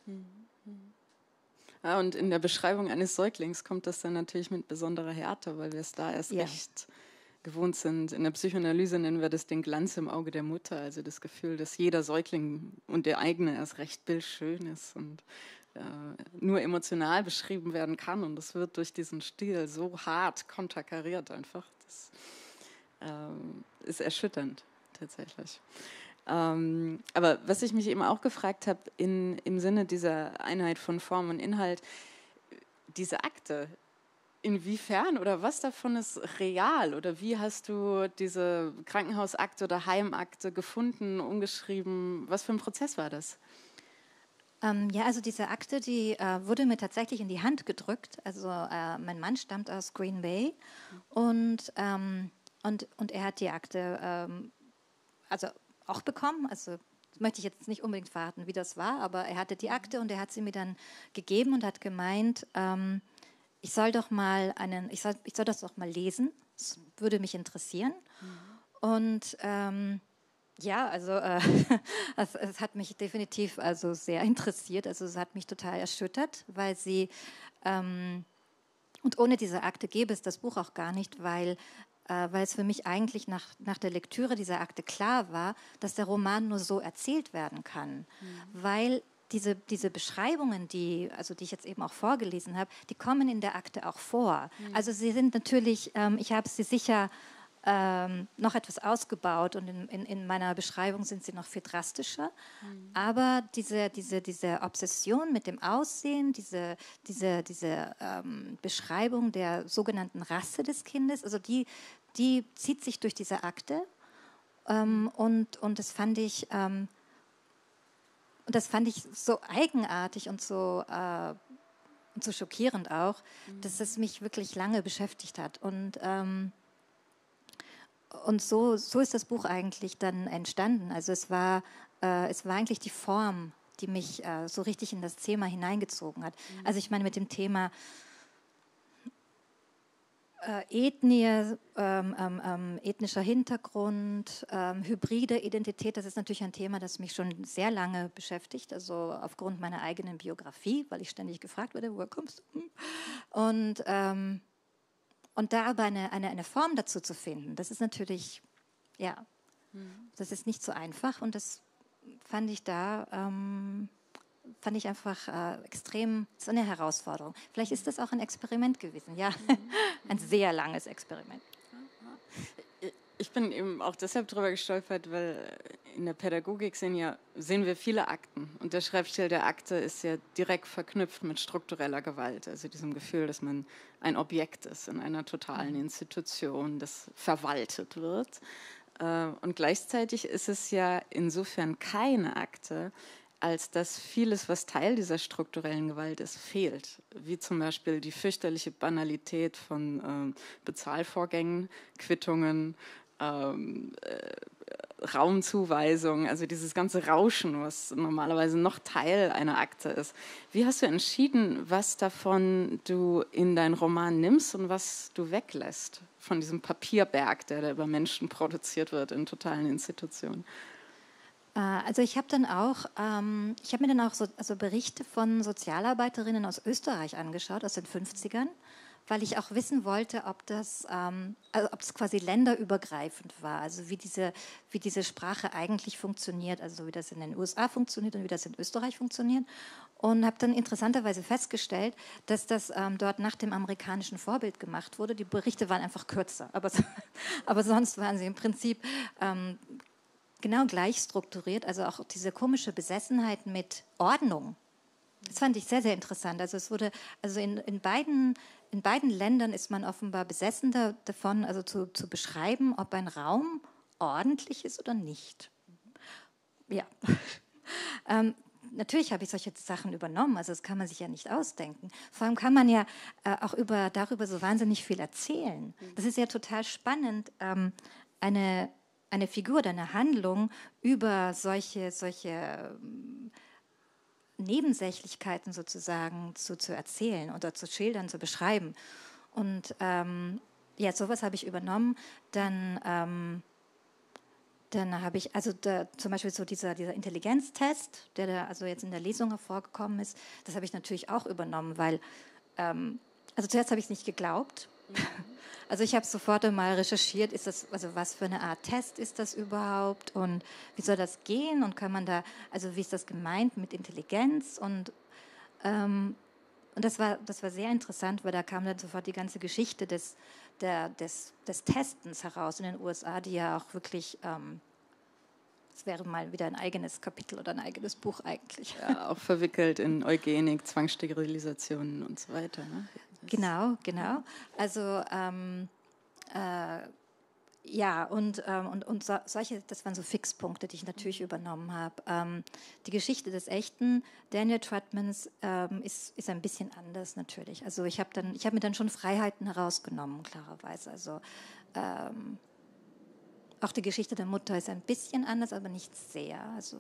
Ja, und in der Beschreibung eines Säuglings kommt das dann natürlich mit besonderer Härte, weil wir es da erst ja. echt gewohnt sind. In der Psychoanalyse nennen wir das den Glanz im Auge der Mutter, also das Gefühl, dass jeder Säugling und der eigene erst recht bildschön ist und äh, nur emotional beschrieben werden kann. Und das wird durch diesen Stil so hart konterkariert einfach. Das äh, ist erschütternd tatsächlich. Ähm, aber was ich mich eben auch gefragt habe, in, im Sinne dieser Einheit von Form und Inhalt, diese Akte, inwiefern oder was davon ist real? Oder wie hast du diese Krankenhausakte oder Heimakte gefunden, umgeschrieben? Was für ein Prozess war das? Ähm, ja, also diese Akte, die äh, wurde mir tatsächlich in die Hand gedrückt. Also äh, mein Mann stammt aus Green Bay und, ähm, und, und er hat die Akte ähm, also auch bekommen. Also das möchte ich jetzt nicht unbedingt verraten, wie das war, aber er hatte die Akte und er hat sie mir dann gegeben und hat gemeint, ähm, ich soll doch mal einen, ich soll, ich soll das doch mal lesen. Das würde mich interessieren. Mhm. Und ähm, ja, also äh, es, es hat mich definitiv also sehr interessiert. Also es hat mich total erschüttert, weil sie ähm, und ohne diese Akte gäbe es das Buch auch gar nicht, weil äh, weil es für mich eigentlich nach, nach der Lektüre dieser Akte klar war, dass der Roman nur so erzählt werden kann, mhm. weil Diese, diese Beschreibungen, die, also die ich jetzt eben auch vorgelesen habe, die kommen in der Akte auch vor. Mhm. Also sie sind natürlich, ähm, ich habe sie sicher ähm, noch etwas ausgebaut und in, in, in meiner Beschreibung sind sie noch viel drastischer. Mhm. Aber diese, diese, diese Obsession mit dem Aussehen, diese, diese, diese ähm, Beschreibung der sogenannten Rasse des Kindes, also die, die zieht sich durch diese Akte. Ähm, und, und das fand ich, ähm, das fand ich so eigenartig und so, äh, und so schockierend auch, mhm. dass es mich wirklich lange beschäftigt hat. Und ähm, Und so, so ist das Buch eigentlich dann entstanden. Also es war, äh, es war eigentlich die Form, die mich äh, so richtig in das Thema hineingezogen hat. Mhm. Also ich meine mit dem Thema äh, Ethnie, ähm, ähm, ähm, ethnischer Hintergrund, ähm, hybride Identität, das ist natürlich ein Thema, das mich schon sehr lange beschäftigt, also aufgrund meiner eigenen Biografie, weil ich ständig gefragt werde, woher kommst du? Und ähm, Und da aber eine, eine, eine Form dazu zu finden, das ist natürlich, ja, mhm. das ist nicht so einfach. Und das fand ich da, ähm, fand ich einfach äh, extrem, so eine Herausforderung. Vielleicht ist das auch ein Experiment gewesen, ja, mhm. ein sehr langes Experiment. Ich bin eben auch deshalb drüber gestolpert, weil in der Pädagogik sehen, ja, sehen wir viele Akten. Und der Schreibstil der Akte ist ja direkt verknüpft mit struktureller Gewalt. Also diesem Gefühl, dass man ein Objekt ist in einer totalen Institution, das verwaltet wird. Und gleichzeitig ist es ja insofern keine Akte, als dass vieles, was Teil dieser strukturellen Gewalt ist, fehlt. Wie zum Beispiel die fürchterliche Banalität von ähm, Bezahlvorgängen, Quittungen, ähm, äh, Raumzuweisung, also dieses ganze Rauschen, was normalerweise noch Teil einer Akte ist. Wie hast du entschieden, was davon du in deinen Roman nimmst und was du weglässt von diesem Papierberg, der da über Menschen produziert wird in totalen Institutionen? Also ich habe dann auch, ähm, ich habe mir dann auch so, also Berichte von Sozialarbeiterinnen aus Österreich angeschaut, aus den fünfzigern, weil ich auch wissen wollte, ob das, ähm, also ob es quasi länderübergreifend war, also wie diese, wie diese Sprache eigentlich funktioniert, also wie das in den U S A funktioniert und wie das in Österreich funktioniert. Und habe dann interessanterweise festgestellt, dass das ähm, dort nach dem amerikanischen Vorbild gemacht wurde. Die Berichte waren einfach kürzer, aber, aber sonst waren sie im Prinzip ähm, genau gleich strukturiert, also auch diese komische Besessenheit mit Ordnung. Das fand ich sehr, sehr interessant. Also es wurde, also in, in, beiden, in beiden Ländern ist man offenbar besessen davon, also zu, zu beschreiben, ob ein Raum ordentlich ist oder nicht. Ja. ähm, natürlich habe ich solche Sachen übernommen, also das kann man sich ja nicht ausdenken. Vor allem kann man ja äh, auch über, darüber so wahnsinnig viel erzählen. Das ist ja total spannend, ähm, eine eine Figur oder eine Handlung über solche, solche ähm, Nebensächlichkeiten sozusagen zu, zu erzählen oder zu schildern, zu beschreiben. Und ähm, ja, sowas habe ich übernommen. Dann, ähm, dann habe ich, also da, zum Beispiel so dieser, dieser Intelligenztest, der da also jetzt in der Lesung hervorgekommen ist, das habe ich natürlich auch übernommen, weil, ähm, also zuerst habe ich es nicht geglaubt. Mhm. Also ich habe sofort einmal recherchiert, ist das, also was für eine Art Test ist das überhaupt und wie soll das gehen und kann man da, also wie ist das gemeint mit Intelligenz und, ähm, und das war, das war sehr interessant, weil da kam dann sofort die ganze Geschichte des, der, des, des Testens heraus in den U S A, die ja auch wirklich, ähm, das wäre mal wieder ein eigenes Kapitel oder ein eigenes Buch eigentlich. Ja, auch verwickelt in Eugenik, Zwangssterilisationen und so weiter, ne? Genau, genau. Also ähm, äh, ja, und, ähm, und, und so, solche, das waren so Fixpunkte, die ich natürlich übernommen habe. Ähm, die Geschichte des echten Daniel Trudmans ähm, ist, ist ein bisschen anders natürlich. Also ich habe dann, ich habe mir dann schon Freiheiten herausgenommen, klarerweise. Also ähm, auch die Geschichte der Mutter ist ein bisschen anders, aber nicht sehr. Also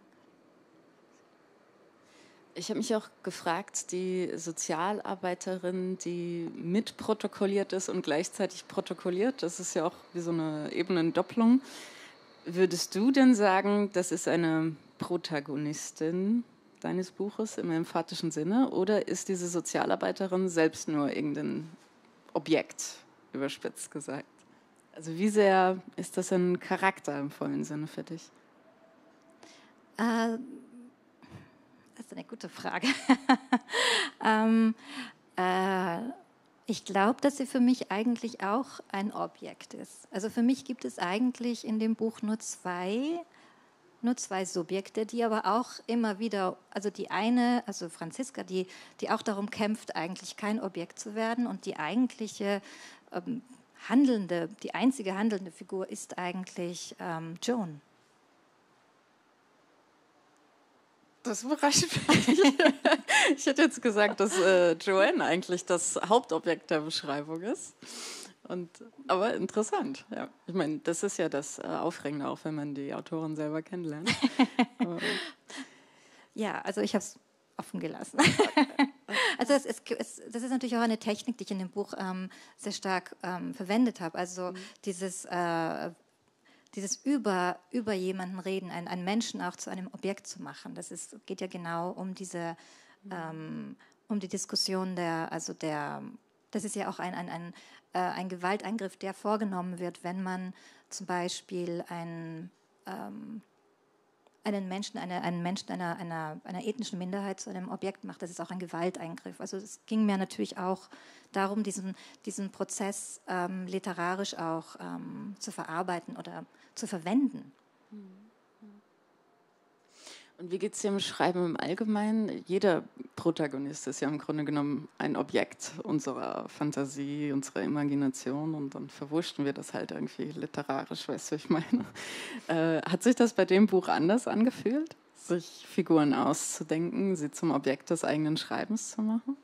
ich habe mich auch gefragt, die Sozialarbeiterin, die mitprotokolliert ist und gleichzeitig protokolliert, das ist ja auch wie so eine Ebenendopplung. Würdest du denn sagen, das ist eine Protagonistin deines Buches im emphatischen Sinne oder ist diese Sozialarbeiterin selbst nur irgendein Objekt, überspitzt gesagt? Also wie sehr ist das ein Charakter im vollen Sinne für dich? Äh, Das ist eine gute Frage. ähm, äh, Ich glaube, dass sie für mich eigentlich auch ein Objekt ist. Also für mich gibt es eigentlich in dem Buch nur zwei, nur zwei Subjekte, die aber auch immer wieder, also die eine, also Franziska, die, die auch darum kämpft, eigentlich kein Objekt zu werden, und die eigentliche ähm, handelnde, die einzige handelnde Figur ist eigentlich ähm, Joan. Das überrascht mich. Ich hätte jetzt gesagt, dass äh, Joanne eigentlich das Hauptobjekt der Beschreibung ist. Und, aber interessant, ja. Ich meine, das ist ja das äh, Aufregende, auch wenn man die Autorin selber kennenlernt. Ja, also ich habe es offen gelassen. Also es, es, es, das ist natürlich auch eine Technik, die ich in dem Buch ähm, sehr stark ähm, verwendet habe. Also mhm. dieses... Äh, dieses über, über jemanden reden, einen, einen Menschen auch zu einem Objekt zu machen. Das ist, geht ja genau um diese, ähm, um die Diskussion der, also der, das ist ja auch ein, ein, ein, äh, ein Gewalteingriff, der vorgenommen wird, wenn man zum Beispiel ein, ähm, einen Menschen, eine, einen Menschen einer, einer, einer ethnischen Minderheit zu einem Objekt macht. Das ist auch ein Gewalteingriff. Also es ging mir natürlich auch darum, diesen, diesen Prozess ähm, literarisch auch ähm, zu verarbeiten oder zu verwenden. Und wie geht es dir im Schreiben im Allgemeinen? Jeder Protagonist ist ja im Grunde genommen ein Objekt unserer Fantasie, unserer Imagination, und dann verwurschten wir das halt irgendwie literarisch, weißt du, ich meine. Äh, hat sich das bei dem Buch anders angefühlt, sich Figuren auszudenken, sie zum Objekt des eigenen Schreibens zu machen?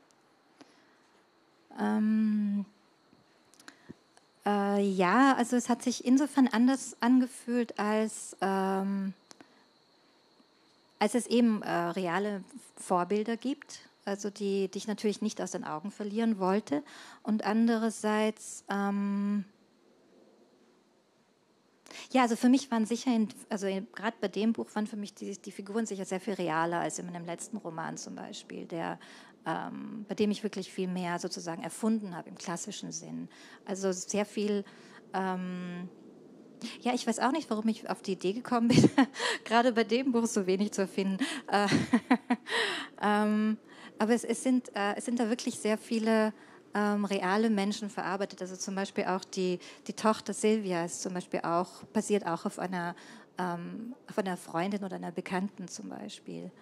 Ähm, äh, ja, also es hat sich insofern anders angefühlt, als, ähm, als es eben äh, reale Vorbilder gibt, also die, die ich natürlich nicht aus den Augen verlieren wollte. Und andererseits, ähm, ja, also für mich waren sicher, in, also gerade bei dem Buch waren für mich die, die Figuren sicher sehr viel realer als in meinem letzten Roman zum Beispiel, der Ähm, bei dem ich wirklich viel mehr sozusagen erfunden habe im klassischen Sinn. Also sehr viel, ähm, ja, ich weiß auch nicht, warum ich auf die Idee gekommen bin, gerade bei dem Buch so wenig zu erfinden. Äh, ähm, aber es, es, sind, äh, es sind da wirklich sehr viele ähm, reale Menschen verarbeitet. Also zum Beispiel auch die, die Tochter Silvia ist zum Beispiel auch, basiert auch auf einer, ähm, auf einer Freundin oder einer Bekannten zum Beispiel.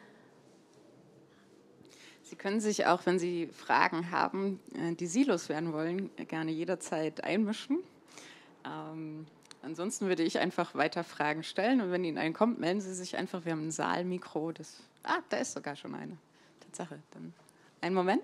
Sie können sich auch, wenn Sie Fragen haben, die Sie loswerden wollen, gerne jederzeit einmischen. Ähm, ansonsten würde ich einfach weiter Fragen stellen, und wenn Ihnen eine kommt, melden Sie sich einfach. Wir haben ein Saalmikro. Das, ah, da ist sogar schon eine. Tatsache. Dann einen Moment.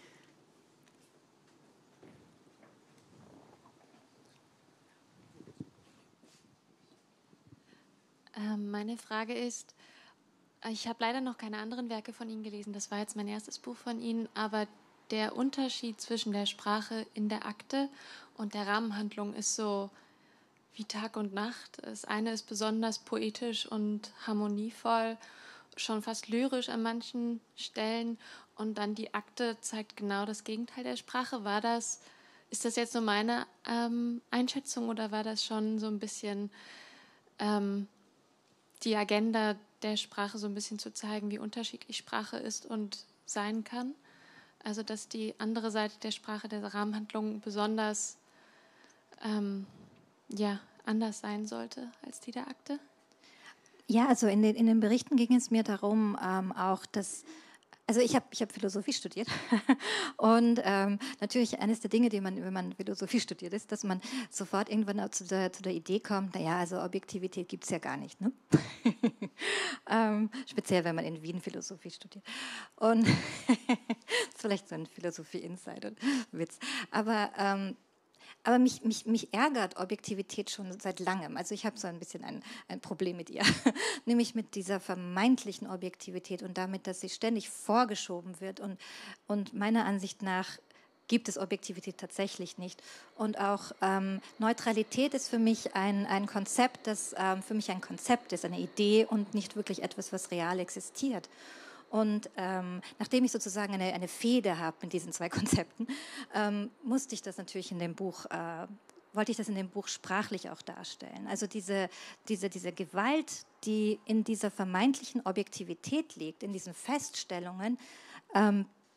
Ähm, meine Frage ist, ich habe leider noch keine anderen Werke von Ihnen gelesen. Das war jetzt mein erstes Buch von Ihnen. Aber der Unterschied zwischen der Sprache in der Akte und der Rahmenhandlung ist so wie Tag und Nacht. Das eine ist besonders poetisch und harmonievoll, schon fast lyrisch an manchen Stellen. Und dann die Akte zeigt genau das Gegenteil der Sprache. War das, ist das jetzt nur meine ähm, Einschätzung, oder war das schon so ein bisschen ähm, die Agenda der Sprache, so ein bisschen zu zeigen, wie unterschiedlich Sprache ist und sein kann? Also dass die andere Seite der Sprache, der Rahmenhandlung, besonders ähm, ja, anders sein sollte als die der Akte? Ja, also in den, in den Berichten ging es mir darum, ähm, auch, dass, also ich habe ich hab Philosophie studiert und ähm, natürlich eines der Dinge, die man, wenn man Philosophie studiert, ist, dass man sofort irgendwann zu der, zu der Idee kommt, naja, also Objektivität gibt es ja gar nicht, ne? ähm, speziell, wenn man in Wien Philosophie studiert. Und das ist vielleicht so ein Philosophie-Insider-Witz. Aber ähm, Aber mich, mich, mich ärgert Objektivität schon seit langem. Also ich habe so ein bisschen ein, ein Problem mit ihr, nämlich mit dieser vermeintlichen Objektivität und damit, dass sie ständig vorgeschoben wird. Und, und meiner Ansicht nach gibt es Objektivität tatsächlich nicht. Und auch ähm, Neutralität ist für mich ein, ein Konzept, das ähm, für mich ein Konzept ist, eine Idee und nicht wirklich etwas, was real existiert. Und ähm, nachdem ich sozusagen eine, eine Fehde habe mit diesen zwei Konzepten, ähm, musste ich das natürlich in dem Buch, äh, wollte ich das in dem Buch sprachlich auch darstellen. Also diese, diese, diese Gewalt, die in dieser vermeintlichen Objektivität liegt, in diesen Feststellungen, ähm,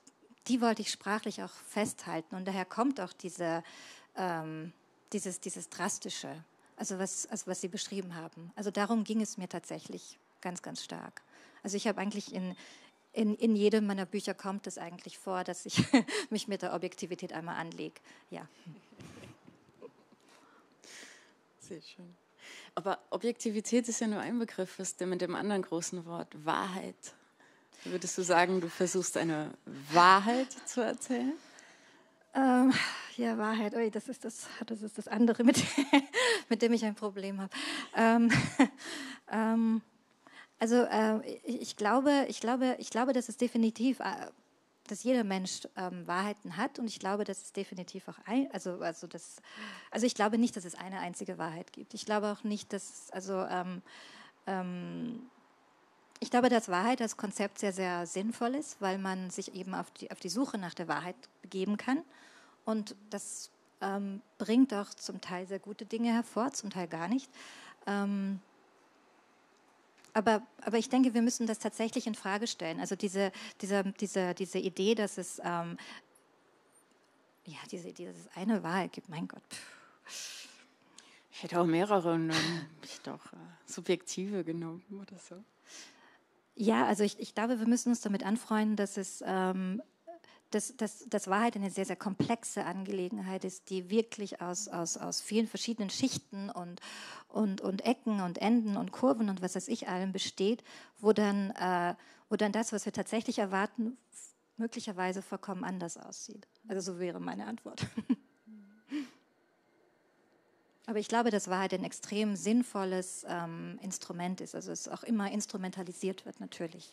die wollte ich sprachlich auch festhalten. Und daher kommt auch diese, ähm, dieses, dieses Drastische, also was, also was Sie beschrieben haben. Also darum ging es mir tatsächlich ganz, ganz stark. Also ich habe eigentlich in, in, in jedem meiner Bücher kommt es eigentlich vor, dass ich mich mit der Objektivität einmal anlege. Ja. Sehr schön. Aber Objektivität ist ja nur ein Begriff, was denn mit dem anderen großen Wort Wahrheit. Würdest du sagen, du versuchst eine Wahrheit zu erzählen? Ähm, ja, Wahrheit, ui, das ist das, das ist das andere, mit, mit dem ich ein Problem habe. Ähm, ähm, also äh, ich, ich, glaube, ich, glaube, ich glaube, dass es definitiv... Äh, dass jeder Mensch ähm, Wahrheiten hat und ich glaube, dass es definitiv auch ein, also also das, also ich glaube nicht, dass es eine einzige Wahrheit gibt. Ich glaube auch nicht, dass also ähm, ähm, ich glaube, dass Wahrheit als Konzept sehr sehr sinnvoll ist, weil man sich eben auf die auf die Suche nach der Wahrheit begeben kann und das ähm, bringt auch zum Teil sehr gute Dinge hervor, zum Teil gar nicht. Ähm, Aber, aber ich denke, wir müssen das tatsächlich in Frage stellen. Also diese, diese, diese, diese Idee, dass es ähm, ja, diese, dieses eine Wahrheit gibt, mein Gott. Pff. Ich hätte auch mehrere genommen. Ich hätte auch äh, subjektive genommen oder so. Ja, also ich, ich glaube, wir müssen uns damit anfreunden, dass es ähm, dass, dass, dass Wahrheit eine sehr, sehr komplexe Angelegenheit ist, die wirklich aus, aus, aus vielen verschiedenen Schichten und, und, und Ecken und Enden und Kurven und was weiß ich allem besteht, wo dann, äh, wo dann das, was wir tatsächlich erwarten, möglicherweise vollkommen anders aussieht. Also so wäre meine Antwort. Aber ich glaube, dass Wahrheit ein extrem sinnvolles ähm, Instrument ist, also es auch immer instrumentalisiert wird, natürlich.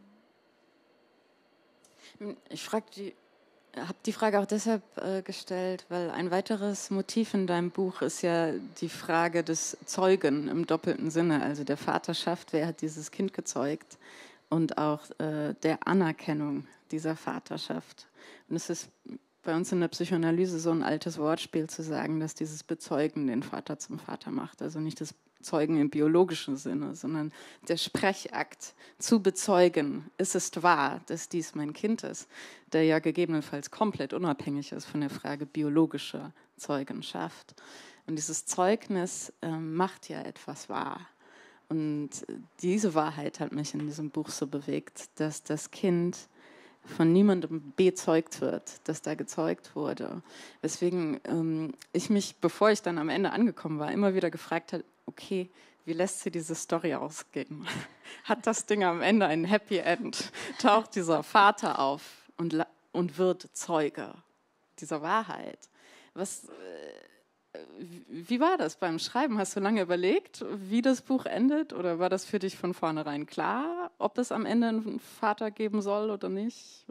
Ich frag die, habe die Frage auch deshalb äh, gestellt, weil ein weiteres Motiv in deinem Buch ist ja die Frage des Zeugen im doppelten Sinne, also der Vaterschaft, wer hat dieses Kind gezeugt und auch äh, der Anerkennung dieser Vaterschaft. Und es ist bei uns in der Psychoanalyse so ein altes Wortspiel zu sagen, dass dieses Bezeugen den Vater zum Vater macht, also nicht das Zeugen im biologischen Sinne, sondern der Sprechakt zu bezeugen, ist es wahr, dass dies mein Kind ist, der ja gegebenenfalls komplett unabhängig ist von der Frage biologischer Zeugenschaft. Und dieses Zeugnis äh, macht ja etwas wahr. Und diese Wahrheit hat mich in diesem Buch so bewegt, dass das Kind von niemandem bezeugt wird, dass da gezeugt wurde. Weswegen ähm, ich mich, bevor ich dann am Ende angekommen war, immer wieder gefragt habe, okay, wie lässt sie diese Story ausgehen? Hat das Ding am Ende ein Happy End? Taucht dieser Vater auf und, und wird Zeuge dieser Wahrheit? Was, äh, wie war das beim Schreiben? Hast du lange überlegt, wie das Buch endet? Oder war das für dich von vornherein klar, ob es am Ende einen Vater geben soll oder nicht?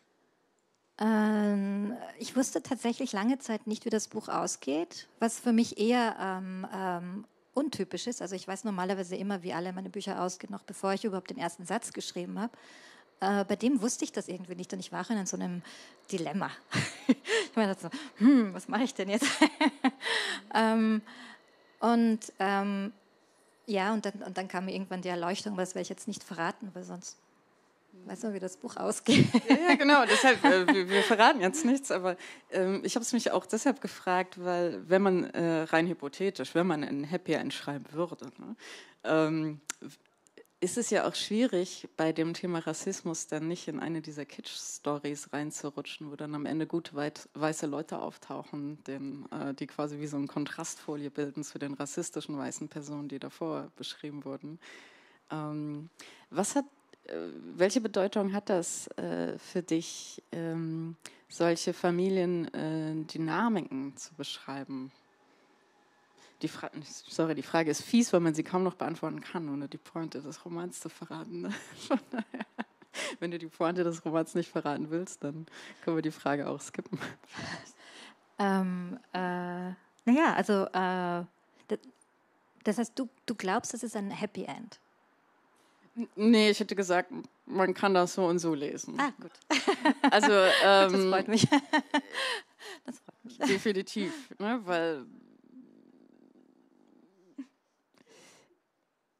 Ähm, ich wusste tatsächlich lange Zeit nicht, wie das Buch ausgeht, was für mich eher ähm, ähm, untypisch ist. Also ich weiß normalerweise immer, wie alle meine Bücher ausgehen, noch bevor ich überhaupt den ersten Satz geschrieben habe. Äh, bei dem wusste ich das irgendwie nicht und ich war in so einem Dilemma. Ich meine so, hm, was mache ich denn jetzt? ähm, und ähm, ja, und dann, und dann kam mir irgendwann die Erleuchtung, aber das werde ich jetzt nicht verraten, weil sonst weiß man, wie das Buch ausgeht. Ja, ja, genau, deshalb, äh, wir, wir verraten jetzt nichts, aber ähm, ich habe es mich auch deshalb gefragt, weil wenn man äh, rein hypothetisch, wenn man ein Happy End schreiben würde, ne, ähm, ist es ja auch schwierig, bei dem Thema Rassismus dann nicht in eine dieser Kitsch-Stories reinzurutschen, wo dann am Ende gute weit, weiße Leute auftauchen, den, äh, die quasi wie so eine Kontrastfolie bilden zu den rassistischen weißen Personen, die davor beschrieben wurden. Ähm, was hat Welche Bedeutung hat das äh, für dich, ähm, solche Familiendynamiken äh, zu beschreiben? Die, Fra Sorry, die Frage ist fies, weil man sie kaum noch beantworten kann, ohne die Pointe des Romans zu verraten. Ne? Von daher, wenn du die Pointe des Romans nicht verraten willst, dann können wir die Frage auch skippen. Ähm, äh, naja, also äh, das, das heißt, du, du glaubst, das ist ein Happy End? Nee, ich hätte gesagt, man kann das so und so lesen. Ah, gut. Also, ähm, das freut mich. Das freut mich. Definitiv, ne, weil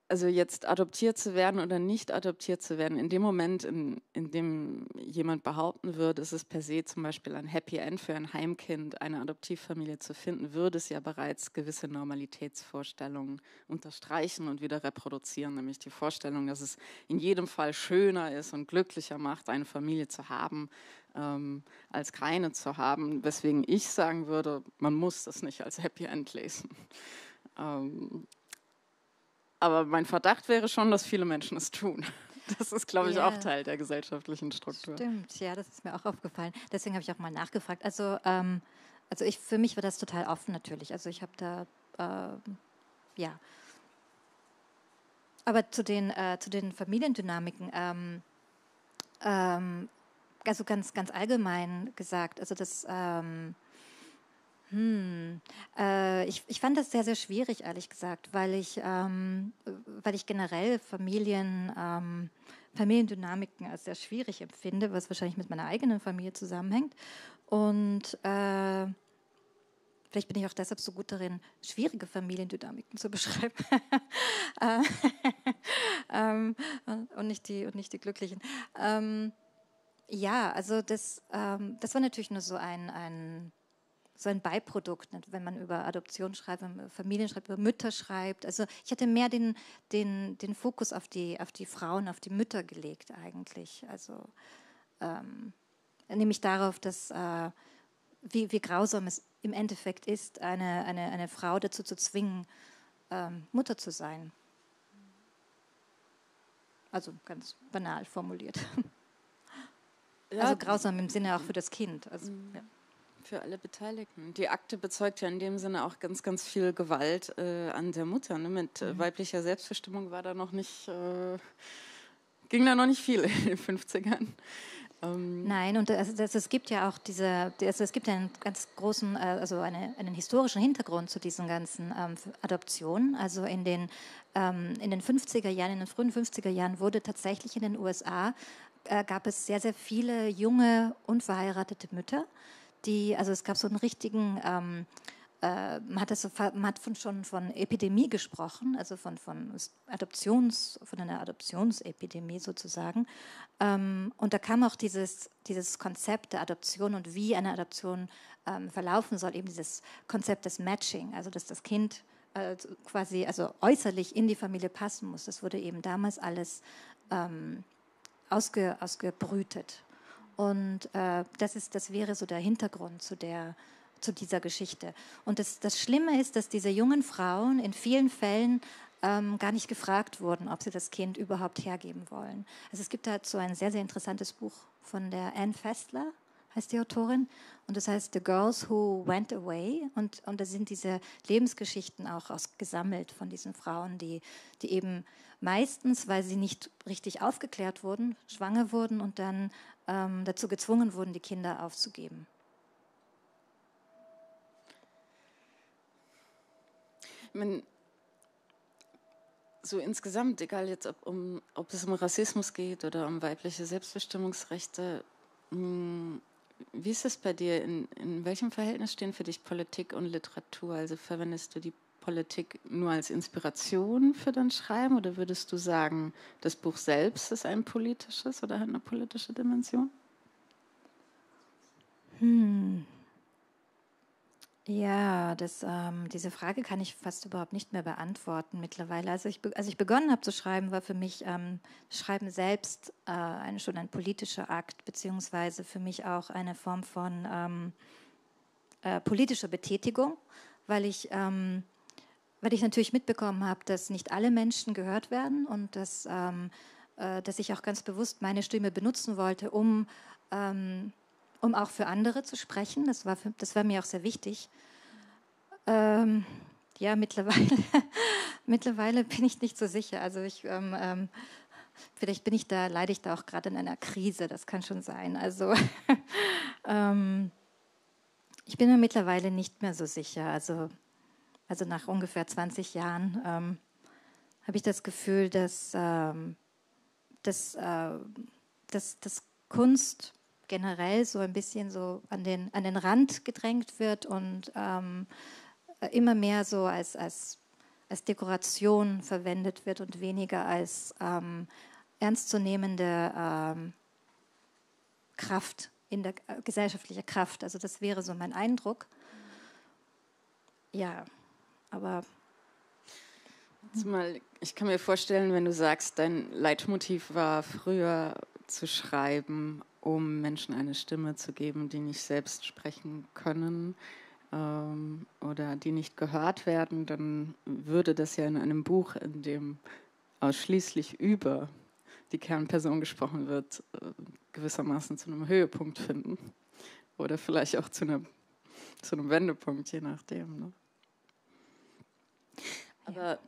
also jetzt adoptiert zu werden oder nicht adoptiert zu werden, in dem Moment, in, in dem jemand behaupten würde, es ist per se zum Beispiel ein Happy End für ein Heimkind, eine Adoptivfamilie zu finden, würde es ja bereits gewisse Normalitätsvorstellungen unterstreichen und wieder reproduzieren, nämlich die Vorstellung, dass es in jedem Fall schöner ist und glücklicher macht, eine Familie zu haben, ähm, als keine zu haben, weswegen ich sagen würde, man muss das nicht als Happy End lesen. Ähm, Aber mein Verdacht wäre schon, dass viele Menschen es tun. Das ist, glaube ich, Ja. auch Teil der gesellschaftlichen Struktur. Stimmt, ja, das ist mir auch aufgefallen. Deswegen habe ich auch mal nachgefragt. Also, ähm, also ich, für mich war das total offen natürlich. Also ich habe da, ähm, ja. Aber zu den, äh, zu den Familiendynamiken, ähm, ähm, also ganz, ganz allgemein gesagt, also das, ähm, Hm. Äh, ich, ich fand das sehr, sehr schwierig, ehrlich gesagt, weil ich, ähm, weil ich generell Familien, ähm, Familiendynamiken als sehr schwierig empfinde, was wahrscheinlich mit meiner eigenen Familie zusammenhängt. Und äh, vielleicht bin ich auch deshalb so gut darin, schwierige Familiendynamiken zu beschreiben. Äh, ähm, und, nicht die, und nicht die glücklichen. Ähm, ja, also das, ähm, das war natürlich nur so ein, ein so ein Beiprodukt, wenn man über Adoption schreibt, wenn man über Familien schreibt, über Mütter schreibt. Also ich hatte mehr den, den, den Fokus auf die, auf die Frauen, auf die Mütter gelegt eigentlich. Also ähm, nämlich darauf, dass äh, wie, wie grausam es im Endeffekt ist, eine, eine, eine Frau dazu zu zwingen, ähm, Mutter zu sein. Also ganz banal formuliert. Ja, also grausam im Sinne auch für das Kind. Also, ja. Für alle Beteiligten. Die Akte bezeugt ja in dem Sinne auch ganz, ganz viel Gewalt äh, an der Mutter. Ne? Mit äh, weiblicher Selbstbestimmung war da noch nicht, äh, ging da noch nicht viel in den fünfzigern. Ähm Nein, und also, das, es gibt ja auch diese, also es gibt einen ganz großen, also eine, einen historischen Hintergrund zu diesen ganzen ähm, Adoptionen. Also in den, ähm, in den fünfziger Jahren, in den frühen fünfziger Jahren wurde tatsächlich in den U S A, äh, gab es sehr, sehr viele junge, unverheiratete Mütter, die, also es gab so einen richtigen, ähm, äh, man hat, das so, man hat von, schon von Epidemie gesprochen, also von, von, Adoptions, von einer Adoptionsepidemie sozusagen. Ähm, und da kam auch dieses, dieses Konzept der Adoption und wie eine Adoption ähm, verlaufen soll, eben dieses Konzept des Matching, also dass das Kind äh, quasi also äußerlich in die Familie passen muss. Das wurde eben damals alles ähm, ausge, ausgebrütet. Und äh, das, ist, das wäre so der Hintergrund zu, der, zu dieser Geschichte. Und das, das Schlimme ist, dass diese jungen Frauen in vielen Fällen ähm, gar nicht gefragt wurden, ob sie das Kind überhaupt hergeben wollen. Also es gibt dazu ein sehr, sehr interessantes Buch von der Anne Festler, heißt die Autorin. Und das heißt The Girls Who Went Away. Und, und da sind diese Lebensgeschichten auch aus, gesammelt von diesen Frauen, die, die eben meistens, weil sie nicht richtig aufgeklärt wurden, schwanger wurden und dann ähm, dazu gezwungen wurden, die Kinder aufzugeben. Ich meine, so insgesamt, egal jetzt, ob, um, ob es um Rassismus geht oder um weibliche Selbstbestimmungsrechte, mh, wie ist es bei dir? In, in welchem Verhältnis stehen für dich Politik und Literatur? Also verwendest du die Politik nur als Inspiration für dein Schreiben oder würdest du sagen, das Buch selbst ist ein politisches oder hat eine politische Dimension? Hm. Ja, das, ähm, diese Frage kann ich fast überhaupt nicht mehr beantworten mittlerweile. Also ich, als ich begonnen habe zu schreiben, war für mich ähm, Schreiben selbst äh, ein, schon ein politischer Akt, beziehungsweise für mich auch eine Form von ähm, äh, politischer Betätigung, weil ich, ähm, weil ich natürlich mitbekommen habe, dass nicht alle Menschen gehört werden und dass, ähm, äh, dass ich auch ganz bewusst meine Stimme benutzen wollte, um ähm, um auch für andere zu sprechen. Das war, für, das war mir auch sehr wichtig. Ähm, ja, mittlerweile, mittlerweile bin ich nicht so sicher. Also ich, ähm, ähm, vielleicht bin ich da, leide ich da auch gerade in einer Krise, das kann schon sein. Also ähm, ich bin mir mittlerweile nicht mehr so sicher. Also, also nach ungefähr zwanzig Jahren ähm, habe ich das Gefühl, dass, ähm, dass, äh, dass, dass Kunst generell so ein bisschen so an den, an den Rand gedrängt wird und ähm, immer mehr so als, als, als Dekoration verwendet wird und weniger als ähm, ernstzunehmende ähm, Kraft, in der äh, gesellschaftliche Kraft. Also das wäre so mein Eindruck. Ja, aber... Zumal ich kann mir vorstellen, wenn du sagst, dein Leitmotiv war früher zu schreiben, um Menschen eine Stimme zu geben, die nicht selbst sprechen können ähm, oder die nicht gehört werden, dann würde das ja in einem Buch, in dem ausschließlich über die Kernperson gesprochen wird, äh, gewissermaßen zu einem Höhepunkt finden oder vielleicht auch zu einem, zu einem Wendepunkt, je nachdem. Ne? Aber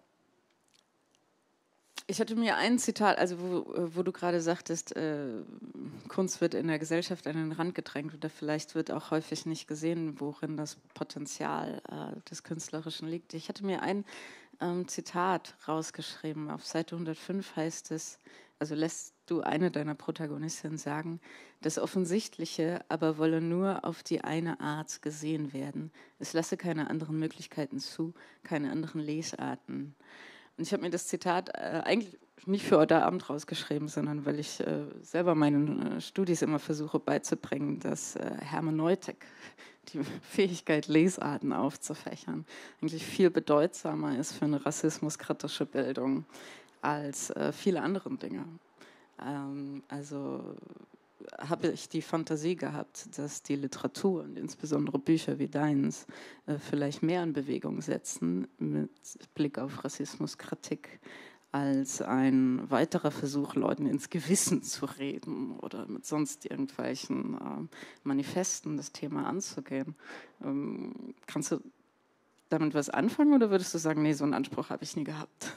ich hatte mir ein Zitat, also wo, wo du gerade sagtest, äh, Kunst wird in der Gesellschaft an den Rand gedrängt oder vielleicht wird auch häufig nicht gesehen, worin das Potenzial äh, des Künstlerischen liegt. Ich hatte mir ein ähm, Zitat rausgeschrieben. Auf Seite hundertfünf heißt es, also lässt du eine deiner Protagonistinnen sagen, das Offensichtliche aber wolle nur auf die eine Art gesehen werden. Es lasse keine anderen Möglichkeiten zu, keine anderen Lesarten. Und ich habe mir das Zitat äh, eigentlich nicht für heute Abend rausgeschrieben, sondern weil ich äh, selber meinen äh, Studis immer versuche beizubringen, dass äh, Hermeneutik, die Fähigkeit, Lesarten aufzufächern, eigentlich viel bedeutsamer ist für eine rassismuskritische Bildung als äh, viele andere Dinge. Ähm, also habe ich die Fantasie gehabt, dass die Literatur und insbesondere Bücher wie deins äh, vielleicht mehr in Bewegung setzen mit Blick auf Rassismuskritik als ein weiterer Versuch, Leuten ins Gewissen zu reden oder mit sonst irgendwelchen äh, Manifesten das Thema anzugehen. Ähm, kannst du damit was anfangen oder würdest du sagen, nee, so einen Anspruch habe ich nie gehabt?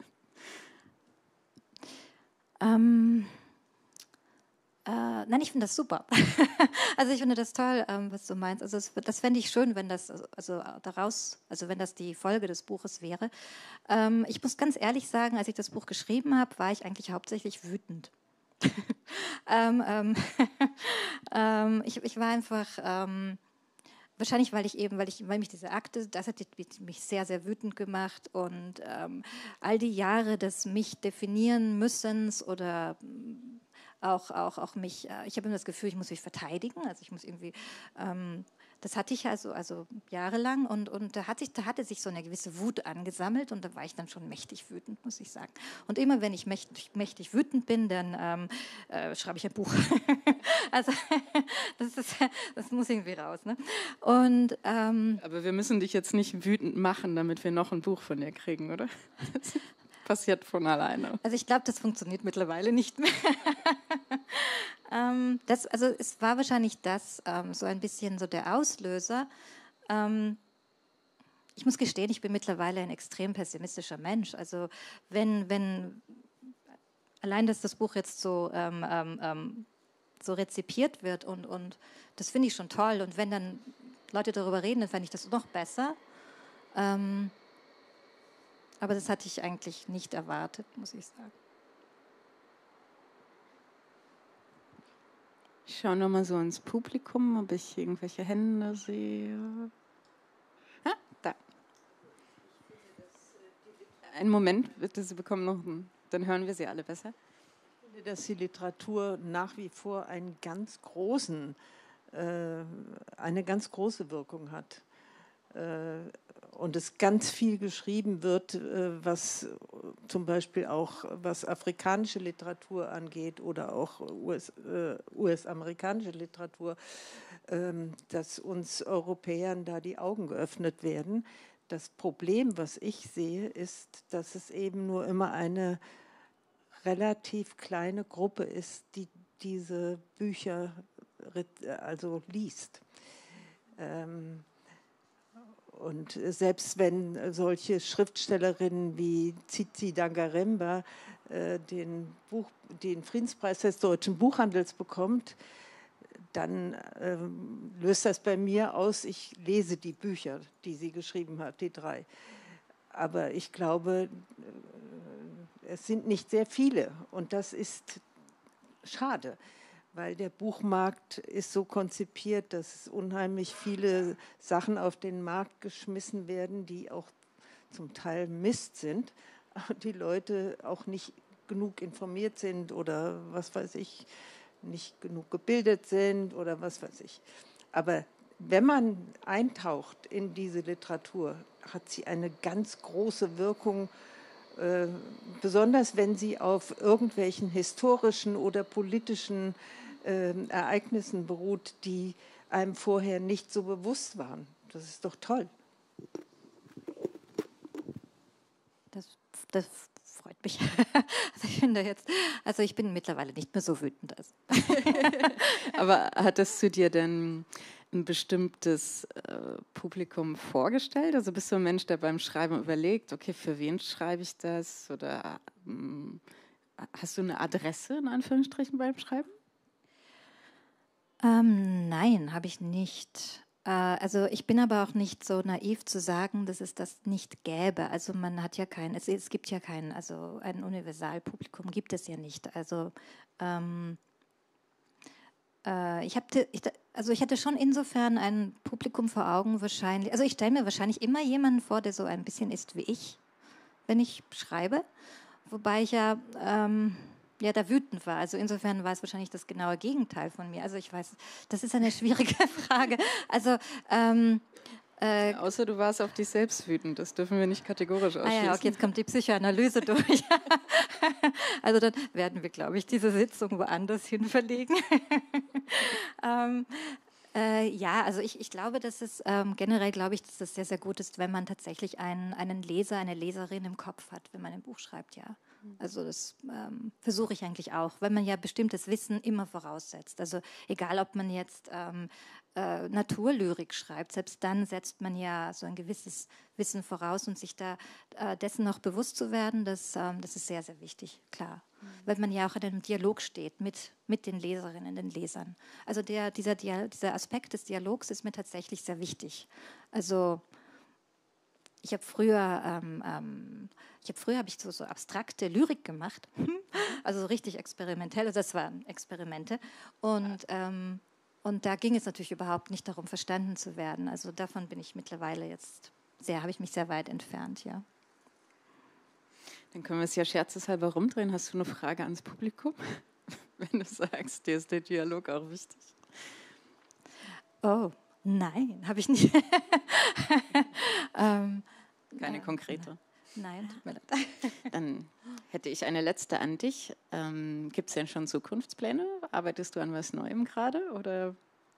Ähm... Äh, nein, ich finde das super. Also ich finde das toll, ähm, was du meinst. Also es, das fände ich schön, wenn das also daraus, also wenn das die Folge des Buches wäre. Ähm, ich muss ganz ehrlich sagen, als ich das Buch geschrieben habe, war ich eigentlich hauptsächlich wütend. ähm, ähm, ähm, ich, ich war einfach ähm, wahrscheinlich, weil ich eben, weil ich, weil mich diese Akte, das hat mich sehr, sehr wütend gemacht und ähm, all die Jahre des mich definieren müssens oder Auch, auch, auch mich, ich habe immer das Gefühl, ich muss mich verteidigen, also ich muss irgendwie, ähm, das hatte ich also, also jahrelang und, und da, hatte ich, da hatte sich so eine gewisse Wut angesammelt und da war ich dann schon mächtig wütend, muss ich sagen. Und immer wenn ich mächtig, mächtig wütend bin, dann ähm, äh, schreibe ich ein Buch. Also das, ist, das muss irgendwie raus. Ne? Und, ähm, Aber wir müssen dich jetzt nicht wütend machen, damit wir noch ein Buch von dir kriegen, oder? Passiert von alleine. Also ich glaube, das funktioniert mittlerweile nicht mehr. ähm, das, also es war wahrscheinlich das, ähm, so ein bisschen so der Auslöser. Ähm, ich muss gestehen, ich bin mittlerweile ein extrem pessimistischer Mensch. Also wenn, wenn allein, dass das Buch jetzt so, ähm, ähm, so rezipiert wird und, und das finde ich schon toll. Und wenn dann Leute darüber reden, dann fände ich das noch besser. Ähm, Aber das hatte ich eigentlich nicht erwartet, muss ich sagen. Ich schaue nochmal so ins Publikum, ob ich irgendwelche Hände sehe. Ah, da. Einen Moment, bitte, Sie bekommen noch einen, dann hören wir Sie alle besser. Ich finde, dass die Literatur nach wie vor einen ganz großen, äh, eine ganz große Wirkung hat. Äh, und es ganz viel geschrieben wird, was zum Beispiel auch was afrikanische Literatur angeht oder auch U S-amerikanische Literatur, dass uns Europäern da die Augen geöffnet werden. Das Problem, was ich sehe, ist, dass es eben nur immer eine relativ kleine Gruppe ist, die diese Bücher also liest. Ähm, Und selbst wenn solche Schriftstellerinnen wie Tsitsi Dangaremba äh, den, Buch, den Friedenspreis des deutschen Buchhandels bekommt, dann äh, löst das bei mir aus, ich lese die Bücher, die sie geschrieben hat, die drei. Aber ich glaube, äh, es sind nicht sehr viele und das ist schade. Weil der Buchmarkt ist so konzipiert, dass unheimlich viele Sachen auf den Markt geschmissen werden, die auch zum Teil Mist sind, die Leute auch nicht genug informiert sind oder was weiß ich, nicht genug gebildet sind oder was weiß ich. Aber wenn man eintaucht in diese Literatur, hat sie eine ganz große Wirkung, äh, besonders wenn sie auf irgendwelchen historischen oder politischen äh, Ereignissen beruht, die einem vorher nicht so bewusst waren. Das ist doch toll. Das, das freut mich. Also ich finde jetzt, also ich bin mittlerweile nicht mehr so wütend. Also. Aber hattest du dir denn ein bestimmtes äh, Publikum vorgestellt? Also bist du ein Mensch, der beim Schreiben überlegt, okay, für wen schreibe ich das? Oder ähm, hast du eine Adresse in Anführungsstrichen beim Schreiben? Ähm, nein, habe ich nicht. Äh, also ich bin aber auch nicht so naiv zu sagen, dass es das nicht gäbe. Also man hat ja kein, es, es gibt ja kein, also ein Universalpublikum gibt es ja nicht. Also ähm, äh, ich habe, ich, also ich hatte schon insofern ein Publikum vor Augen wahrscheinlich. Also ich stelle mir wahrscheinlich immer jemanden vor, der so ein bisschen ist wie ich, wenn ich schreibe, wobei ich ja ähm, ja, da wütend war. Also insofern war es wahrscheinlich das genaue Gegenteil von mir. Also ich weiß, das ist eine schwierige Frage. Also ähm, äh, Außer du warst auf dich selbst wütend, das dürfen wir nicht kategorisch ausschließen. Ah ja, okay, jetzt kommt die Psychoanalyse durch. Also dann werden wir, glaube ich, diese Sitzung woanders hin verlegen. ähm, Äh, ja, also ich, ich glaube, dass es ähm, generell glaube ich, dass es sehr, sehr gut ist, wenn man tatsächlich einen, einen Leser, eine Leserin im Kopf hat, wenn man ein Buch schreibt, ja. Also das ähm, versuche ich eigentlich auch, wenn man ja bestimmtes Wissen immer voraussetzt. Also egal, ob man jetzt ähm, äh, Naturlyrik schreibt, selbst dann setzt man ja so ein gewisses Wissen voraus und sich da äh, dessen noch bewusst zu werden, das, ähm, das ist sehr, sehr wichtig, klar. Mhm. Weil man ja auch in einem Dialog steht mit, mit den Leserinnen, den Lesern. Also der, dieser, dieser Aspekt des Dialogs ist mir tatsächlich sehr wichtig. Also ich habe früher, ähm, ähm, ich habe früher habe ich so, so abstrakte Lyrik gemacht, also so richtig experimentell. Also das waren Experimente und ähm, und da ging es natürlich überhaupt nicht darum, verstanden zu werden. Also davon bin ich mittlerweile jetzt sehr, habe ich mich sehr weit entfernt, ja. Dann können wir es ja scherzeshalber rumdrehen. Hast du eine Frage ans Publikum? Wenn du sagst, dir ist der Dialog auch wichtig. Oh, nein, habe ich nicht. ähm, Keine äh, konkrete? Nein, tut mir leid. Dann hätte ich eine letzte an dich. Ähm, Gibt es denn schon Zukunftspläne? Arbeitest du an was Neuem gerade? Oder?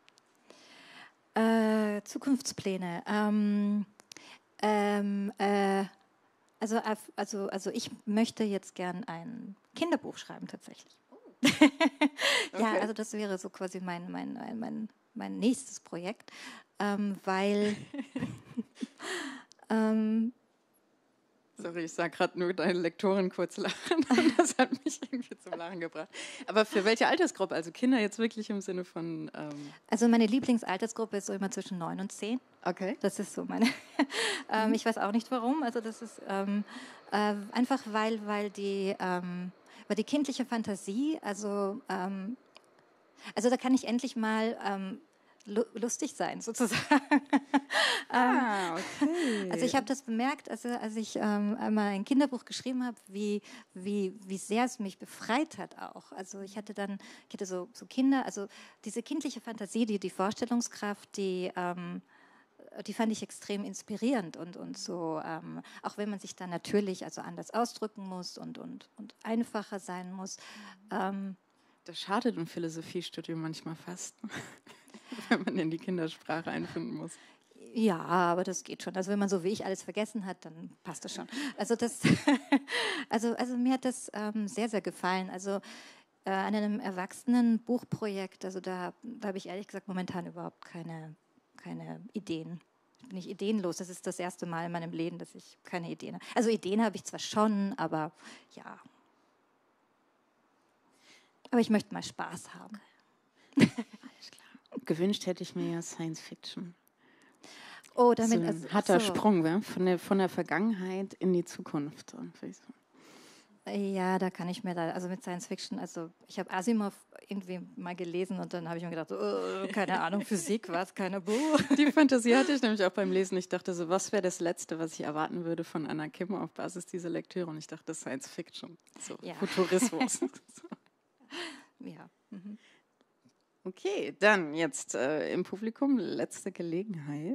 Äh, Zukunftspläne. Ähm, ähm, äh, also, also, also ich möchte jetzt gern ein Kinderbuch schreiben tatsächlich. Okay. Ja, also das wäre so quasi mein, mein, mein, mein nächstes Projekt, ähm, weil ähm, Sorry, ich sah gerade nur deine Lektorin kurz lachen und das hat mich irgendwie zum Lachen gebracht. Aber für welche Altersgruppe? Also Kinder jetzt wirklich im Sinne von... Ähm also meine Lieblingsaltersgruppe ist so immer zwischen neun und zehn. Okay. Das ist so meine... ähm, mhm. Ich weiß auch nicht warum. Also das ist ähm, äh, einfach, weil, weil, die, ähm, weil die kindliche Fantasie, also, ähm, also da kann ich endlich mal... Ähm, lustig sein, sozusagen. Ah, okay. Also ich habe das bemerkt, also, als ich ähm, einmal ein Kinderbuch geschrieben habe, wie, wie, wie sehr es mich befreit hat auch. Also ich hatte dann, ich hatte so, so Kinder, also diese kindliche Fantasie, die, die Vorstellungskraft, die, ähm, die fand ich extrem inspirierend und, und so, ähm, auch wenn man sich dann natürlich also anders ausdrücken muss und, und, und einfacher sein muss. Ähm, das schadet im Philosophiestudium manchmal fast, wenn man in die Kindersprache einfinden muss. Ja, aber das geht schon. Also wenn man so wie ich alles vergessen hat, dann passt das schon. Also das, also, also mir hat das ähm, sehr, sehr gefallen. Also äh, an einem Erwachsenen-Buchprojekt, also da, da habe ich ehrlich gesagt momentan überhaupt keine, keine Ideen. Bin ich ideenlos. Das ist das erste Mal in meinem Leben, dass ich keine Ideen habe. Also Ideen habe ich zwar schon, aber ja. Aber ich möchte mal Spaß haben. Alles klar. Gewünscht hätte ich mir ja Science Fiction. Oh, damit, so ein also, harter so. Sprung, ja? von, der, von der Vergangenheit in die Zukunft. Ja, da kann ich mir da, also mit Science Fiction, also ich habe Asimov irgendwie mal gelesen und dann habe ich mir gedacht, so, oh, keine Ahnung, Physik, was, keine Buch. Die Fantasie hatte ich nämlich auch beim Lesen. Ich dachte so, was wäre das Letzte, was ich erwarten würde von Anna Kim auf Basis dieser Lektüre? Und ich dachte, Science Fiction, so Ja. Futurismus. So. Ja. Mhm. Okay, dann jetzt äh, im Publikum letzte Gelegenheit.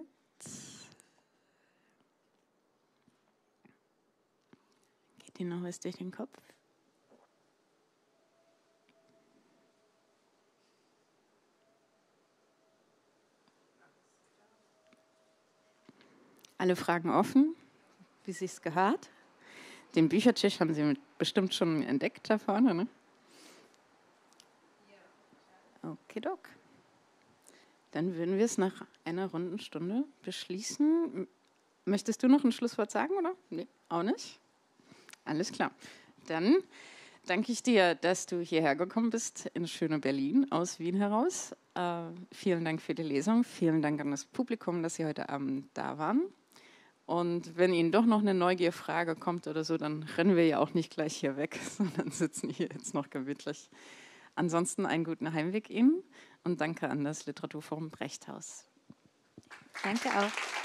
Geht Ihnen noch was durch den Kopf? Alle Fragen offen, wie es sich gehört. Den Büchertisch haben Sie bestimmt schon entdeckt da vorne, ne? Okidok. Dann würden wir es nach einer runden Stunde beschließen. Möchtest du noch ein Schlusswort sagen, oder? Nee, auch nicht? Alles klar. Dann danke ich dir, dass du hierher gekommen bist in schöne Berlin aus Wien heraus. Äh, vielen Dank für die Lesung. Vielen Dank an das Publikum, dass Sie heute Abend da waren. Und wenn Ihnen doch noch eine Neugierfrage kommt oder so, dann rennen wir ja auch nicht gleich hier weg, sondern sitzen hier jetzt noch gemütlich. Ansonsten einen guten Heimweg Ihnen und danke an das Literaturforum Brechthaus. Danke auch.